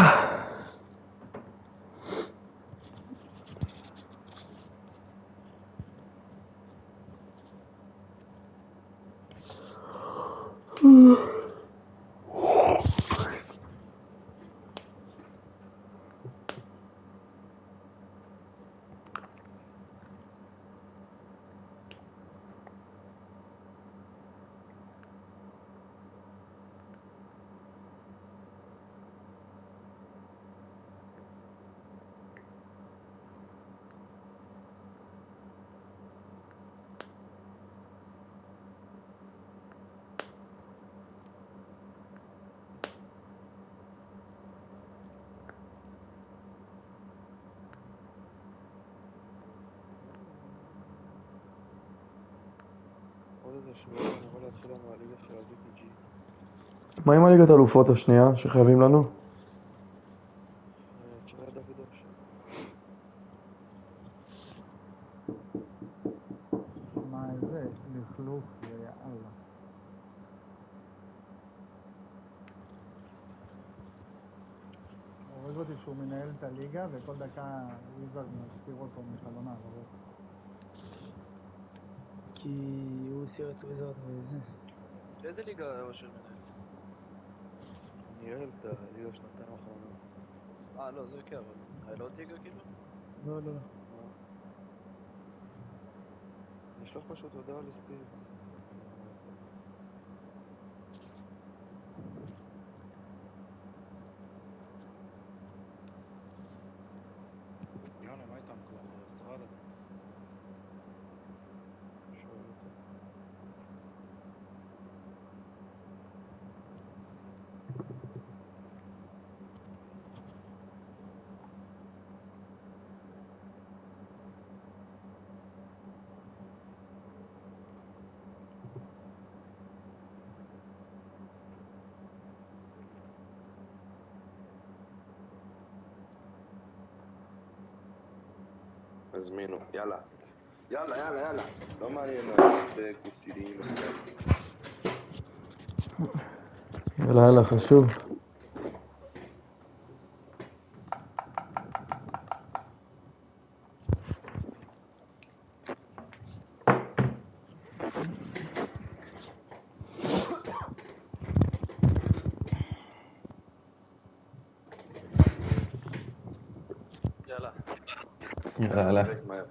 עוד איזה שבוע אני יכול להתחיל לנו הליגה של ה-די פי ג'י. מה עם הליגת האלופות השנייה שחייבים לנו? תשאל את דוד אושר. מה זה? לכלוך ויאללה. הורג אותי שהוא מנהל את הליגה וכל דקה וויזרד מסתיר אותו מחלון העברות. כי הוא הסיר את וויזרד וזה. איזה ליגה אושר מנהל? ניהל את הליגה שנתיים האחרונות. אה לא, זה כן, אבל היה לו עוד ליגה כאילו? לא, לא, לא. אני אשלח פשוט הודעה לסטיב. יאללה, מה איתם כבר? סרדה. שואל אותו. הזמינו, יאללה. יאללה, יאללה, יאללה. לא מעניין, זה כוסילים. יאללה, יאללה, חשוב. יאללה. יאללה, יאללה.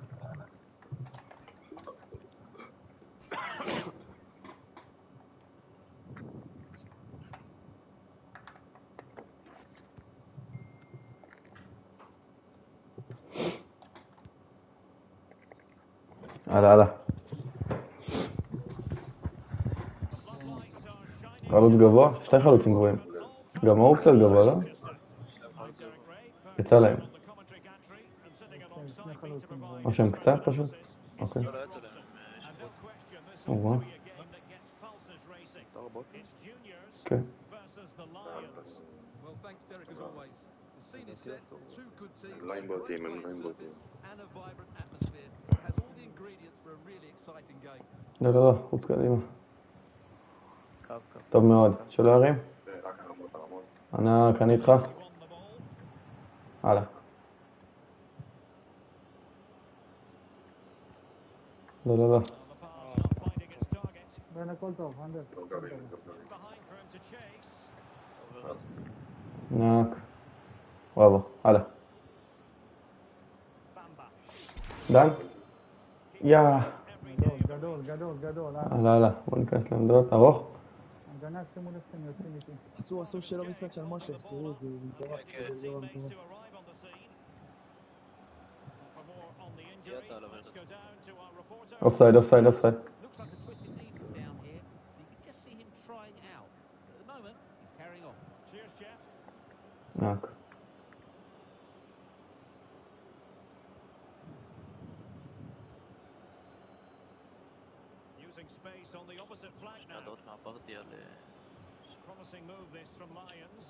יאללה, יאללה. חלוץ גבוה? שתי חלוצים גבוהים. גם הוא קצת גבוה, לא? יצא להם. או שהם קצת פשוט? אוקיי. לא, לא יצא להם שיפוט. וואו. כן. Well, thanks, Derek, as always. The scene is set. Two good teams, לא עם בוטים, הם לא עם בוטים. and a vibrant atmosphere. It has all the ingredients for a really exciting game. לא, לא, לא, חוץ קדימה. טוב מאוד. שלא ירים? ענק, אני איתך. הלאה. לא, לא, לא. בין הכל טוב, אנדר. ענק. וואו, הלאה. דן? יא. גדול, גדול, גדול, גדול. הלאה, הלאה. בוא ניכנס לעמדות. ארוך? הגנה, שימו לב שאתם יוצאים איתי. עשו, עשו שלא מספק של משה, תראו את זה, הוא מטורף, זה לא מטורף. אופסייד, אופסייד, אופסייד. Looks like a twisted knee from down here. You can just see him trying out. ענק. Using space on the opposite flank now. עוד מעברתי על... Promising move this from Lions.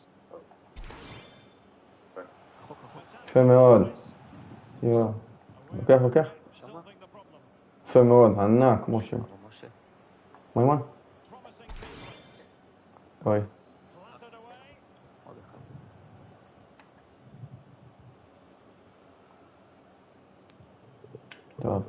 יפה מאוד. יואו. לוקח, לוקח. יפה מאוד, ענק, משה. מימון? אוי. טוב.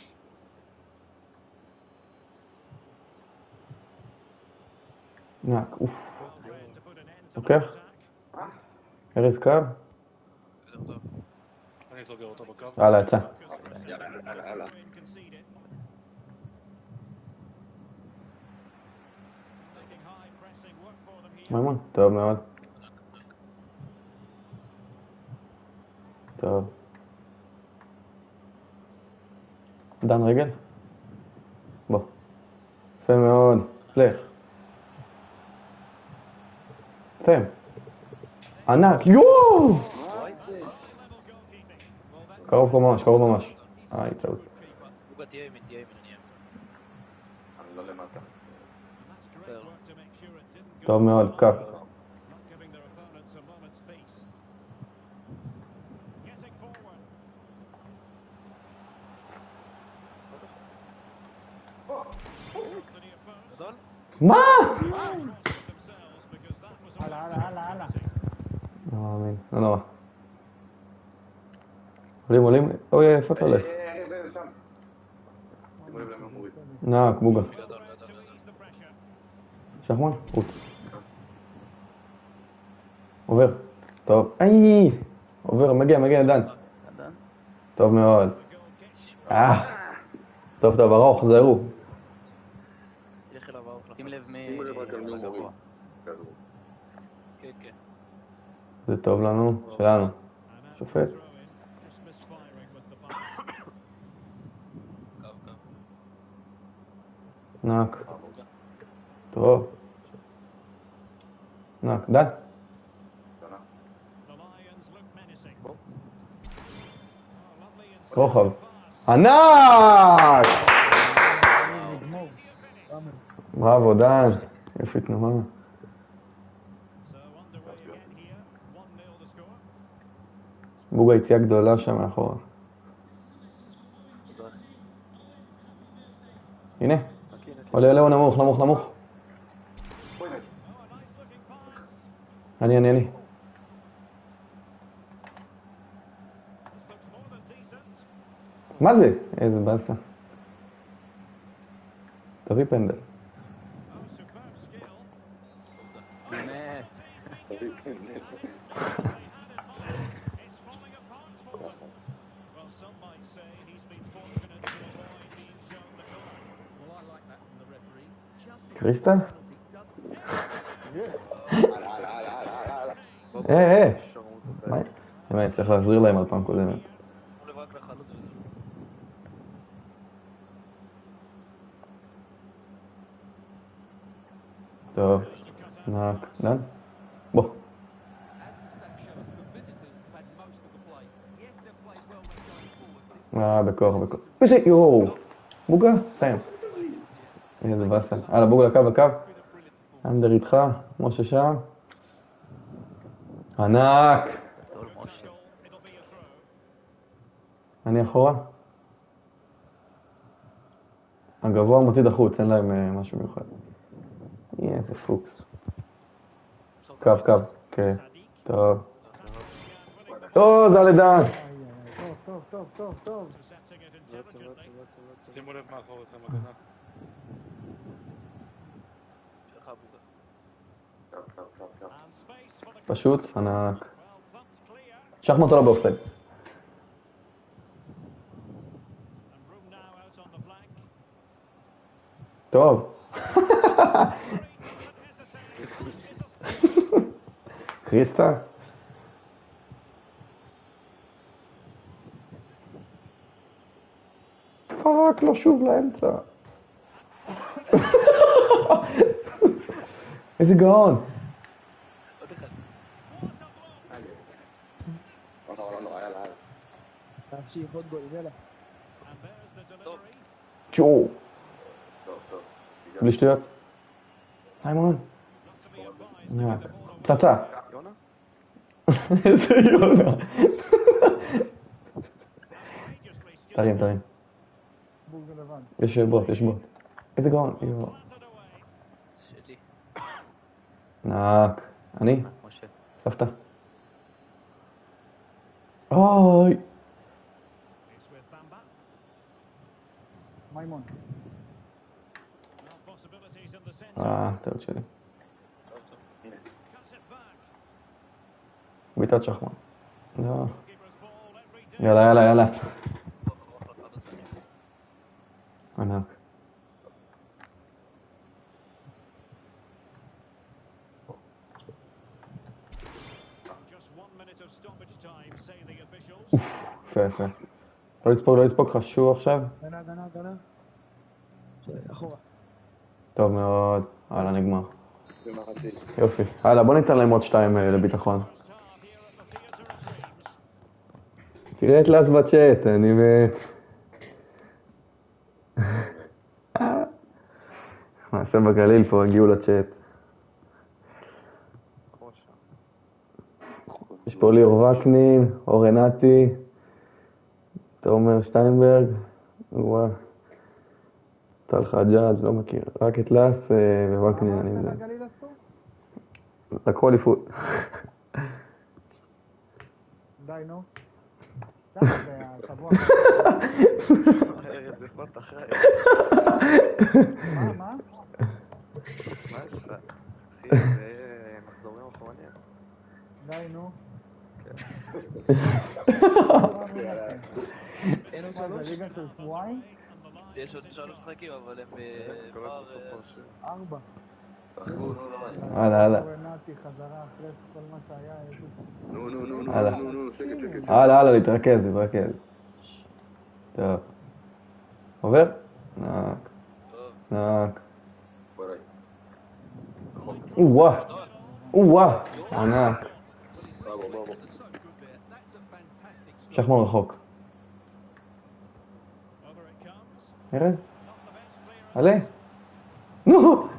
ענק, אוף. לוקח? ארז קו? אני סוגר אותו בקו. הלאה, יצא. מימון, טוב מאוד. טוב. דן רגל? בוא. יפה מאוד. לך. תן. ענק. יואו! קרוב ממש, קרוב ממש. אה, טעות. בוגה תהיה ימין, תהיה ימין, אני אמצע. אני לא למטה. טוב מאוד, קו. מה? הלאה, הלאה, הלאה, הלאה. לא מאמין, לא נורא. עולים, עולים. אוי, איפה אתה הולך? נעק, בוגה. שחמן? רוץ. עובר. טוב. איי! עובר, מגיע, מגיע, דן. טוב מאוד. אה! טוב, טוב, ארוך, זהרו. לך אליו ארוך. שים לב מי... שימו לב רק על מי הוא מוריד. כן, כן. זה טוב לנו, שלנו. שופט. נעק. טוב. נעק, דן. רוחב. ענק! בראבו, דן. יופי תנועה. בוגה יציאה גדולה שם מאחורה. הנה. עולה, עולה, הוא נמוך, נמוך, נמוך. אני, אני, אני. מה זה? איזה באסה. תביא פנדל. קריסטל? אה, אה. באמת, צריך להסביר להם על פעם קודמת. טוב, נעק, דן? בוא. אה, בכוח, בכוח. איזה יואו! בוגה, סיים. איזה באסה. הלאה, בוגה לקו, לקו. אנדר איתך, משה שם. ענק! אני אחורה. הגבוה מוציא החוץ, אין להם משהו מיוחד. יהיה, איזה פוקס. קו, קו, כן. טוב. טוב, זה לדן. טוב, טוב, טוב, טוב. שימו לב מאחור אתכם הגנה. פשוט ענק. שחמט אותו באופסייד. טוב. קריסטה? פרק לו שוב לאמצע. איזה גאון. להמשיך עוד גול, יאללה. צ'ו. טוב, טוב. בלי שטויות. איימון. פצצה. יונה? איזה יונה. תרים, תרים. בול זה לבד. יש בוט, יש בוט. איזה גאון. יואו. שלי. נק. אני? משה. סבתא. אוי. מימון. אה, טעות שלי. בעיטת שחמן. לא. יאללה, יאללה, יאללה. ענק. יפה, יפה. לא לספוג, לא לספוג, חשוב עכשיו. גנה, גנה, גנה. אחורה. טוב מאוד. הלאה, נגמר. יופי. הלאה, בוא ניתן להם עוד שתיים לביטחון. תראה את לס בצ'אט, אני מת. מעשה בגליל פה, הגיעו לצ'אט. יש פה ליאור וקנין, אורנטי, תומר שטיינברג, וואו. טל חג'אג', לא מכיר, רק את לס ווקנין אני יודע. לקחו אליפות. די, נו. זה השבוע. זה פה תחי. מה, מה? מה יש לך? אחי, זה מחזורים אחרונים. די, נו. אין עוד זה שלוש? ליגה של שבועיים? יש עוד שלוש משחקים, אבל הם כבר... ארבע. הלאה, הלאה. אורנטי חזרה אחרי כל מה שהיה. נו, נו, נו, נו, הלאה. נו, נו, שקט, שקט. הלאה, הלאה, להתרכז, להתרכז. טוב. עובר? נק. נק. או-ואה. או-ואה. ענק. שחמן רחוק. ארז? עלה? נו!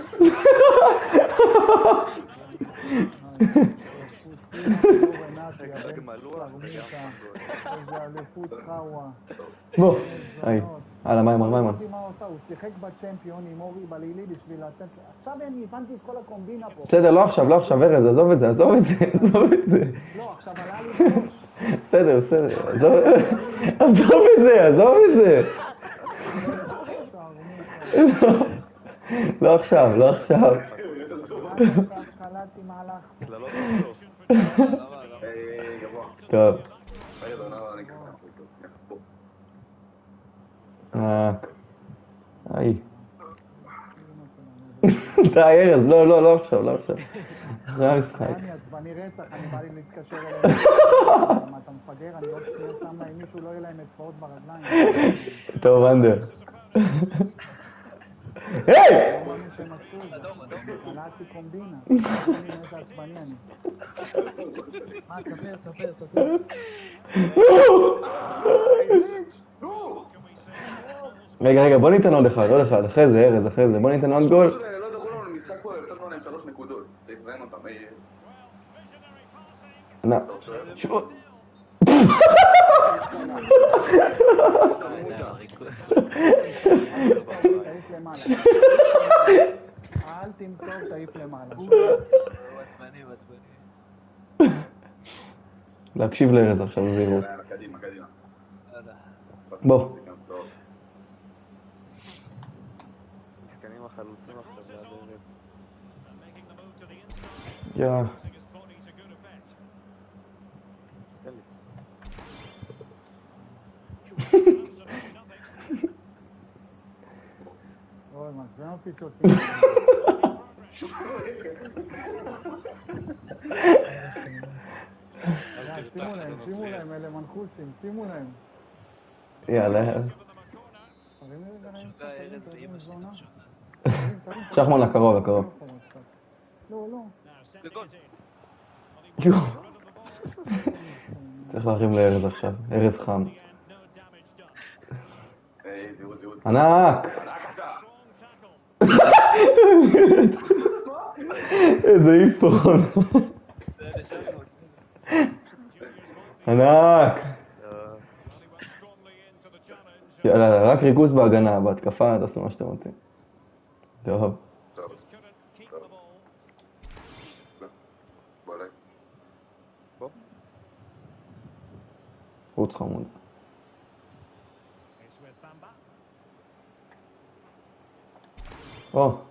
בוא, היי, הלאה, מיימון, מיימון. הוא שיחק בצ'מפיון עם אורי בלילי בשביל לתת... עכשיו אני הבנתי את כל הקומבינה פה. בסדר, לא עכשיו, לא עכשיו, ארז, עזוב את זה, עזוב את זה, עזוב את זה. לא, עכשיו עלה לי בראש. בסדר, בסדר, עזוב את זה, עזוב את זה. לא עכשיו, לא עכשיו. קלטתי מהלך. טוב. היי. די, ארז, לא, לא, לא עכשיו, לא עכשיו. זה המשחק. אני עצבני רצח, אני בא לי להתקשר אליהם. מה אתה מפגר? אני עוד שנייה שם להם מישהו, לא יהיה להם אצבעות ברגליים. טוב, אנדר. היי! לא מאמין שהם עשו את זה. קלטתי קומבינה. אני איזה עצבני אני. מה, תספר, תספר, תספר. רגע, רגע, בוא ניתן עוד אחד, עוד אחד, אחרי זה, ארז, אחרי זה, בוא ניתן עוד גול. לא דחו לנו משחק פה, הפסדנו להם שלוש נקודות. צריך לזיין אותם. נא. שוב. תעיף למעלה. אל תמסור, תעיף למעלה. עצבני, עצבני. להקשיב לארז עכשיו, בזהירות. קדימה, קדימה. בוא. מסכנים החלוצים עכשיו ליד ארז. יא. תן לי. אוי, מה, זה אותי שוטי. שימו להם, שימו להם, אלה מנחוסים, שימו להם. יאללה. שחמן לקרוב, לקרוב. לא, לא. זה גול. צריך להרים לארז עכשיו, ארז חם. ענק! איזה איפון! ענק! יאללה, רק ריכוז בהגנה, בהתקפה תעשו מה שאתם רוצים. טוב. רוץ חמוד. או.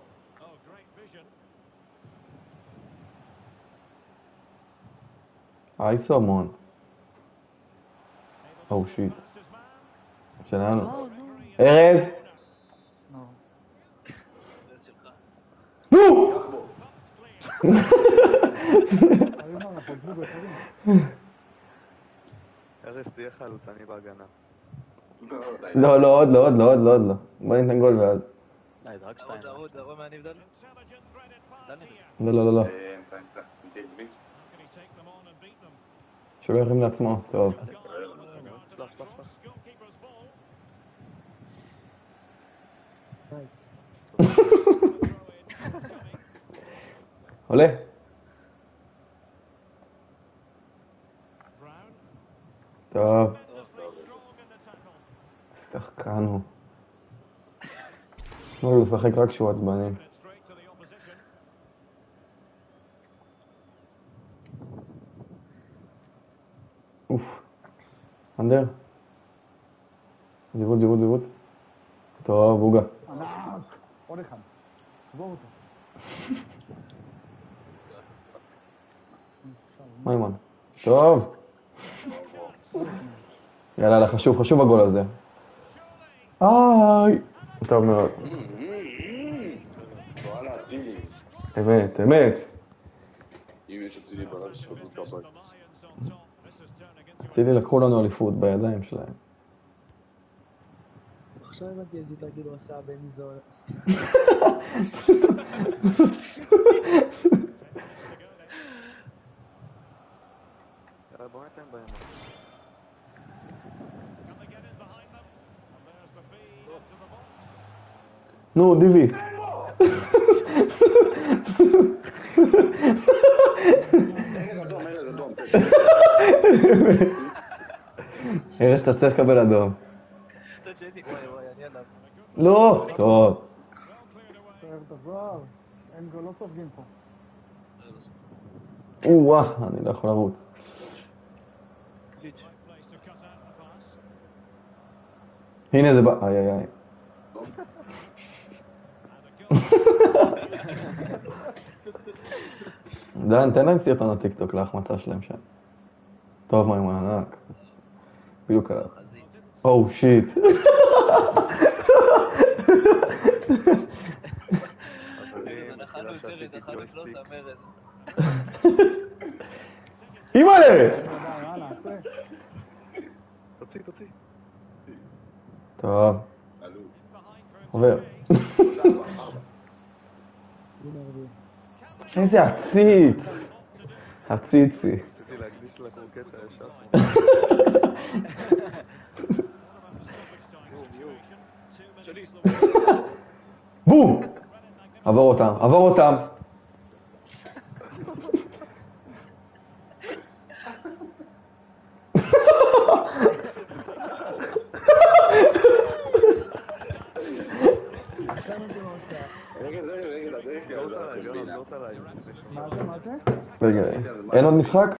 היי סומון. או שיט. שלנו. ארז! נו! ארז תהיה חלוץ, אני בהגנה. לא, לא, עוד לא, עוד לא, עוד לא, עוד לא. בוא ניתן גול ואז. די, זה רק שתיים. זה ערוד, זה ערוד מהנבדל? לא, לא, לא, לא. שלא ירים לעצמו, טוב. עולה. טוב. שחקן הוא. תנו לו לשחק רק שהוא עצבני. אוף. אנדר. זיבות, זיבות, זיבות. טוב, בוגה. ענק. עוד אחד. תבור אותו. מיימון. טוב. יאללה, חשוב, חשוב הגול הזה. איי. טוב מאוד. אמת, אמת. אם יש אצילי ברק שחדות בבית. אצילי לקחו לנו אליפות בידיים שלהם. עכשיו הבנתי איזה תרגיל הוא עשה בני זול. בוא ניתן בהם. נו, דיבי. ארז, אתה צריך לקבל אדום. לא! טוב. תעזוב, אין גול, לא סופגים פה. או-אה, אני לא יכול לרוץ. הנה זה בא... איי איי איי. דן, תן להם סרטון לטיקטוק להחמצה שלהם שם. טוב, מיימון ענק. בדיוק עליו. או, שיט. אימא'לה! תוציא, תוציא. טוב. עובר. איזה עציץ! עציצי. רציתי להקדיש לקרוקטה ישר. בום! עבור אותם, עבור אותם. רגע, אין עוד משחק?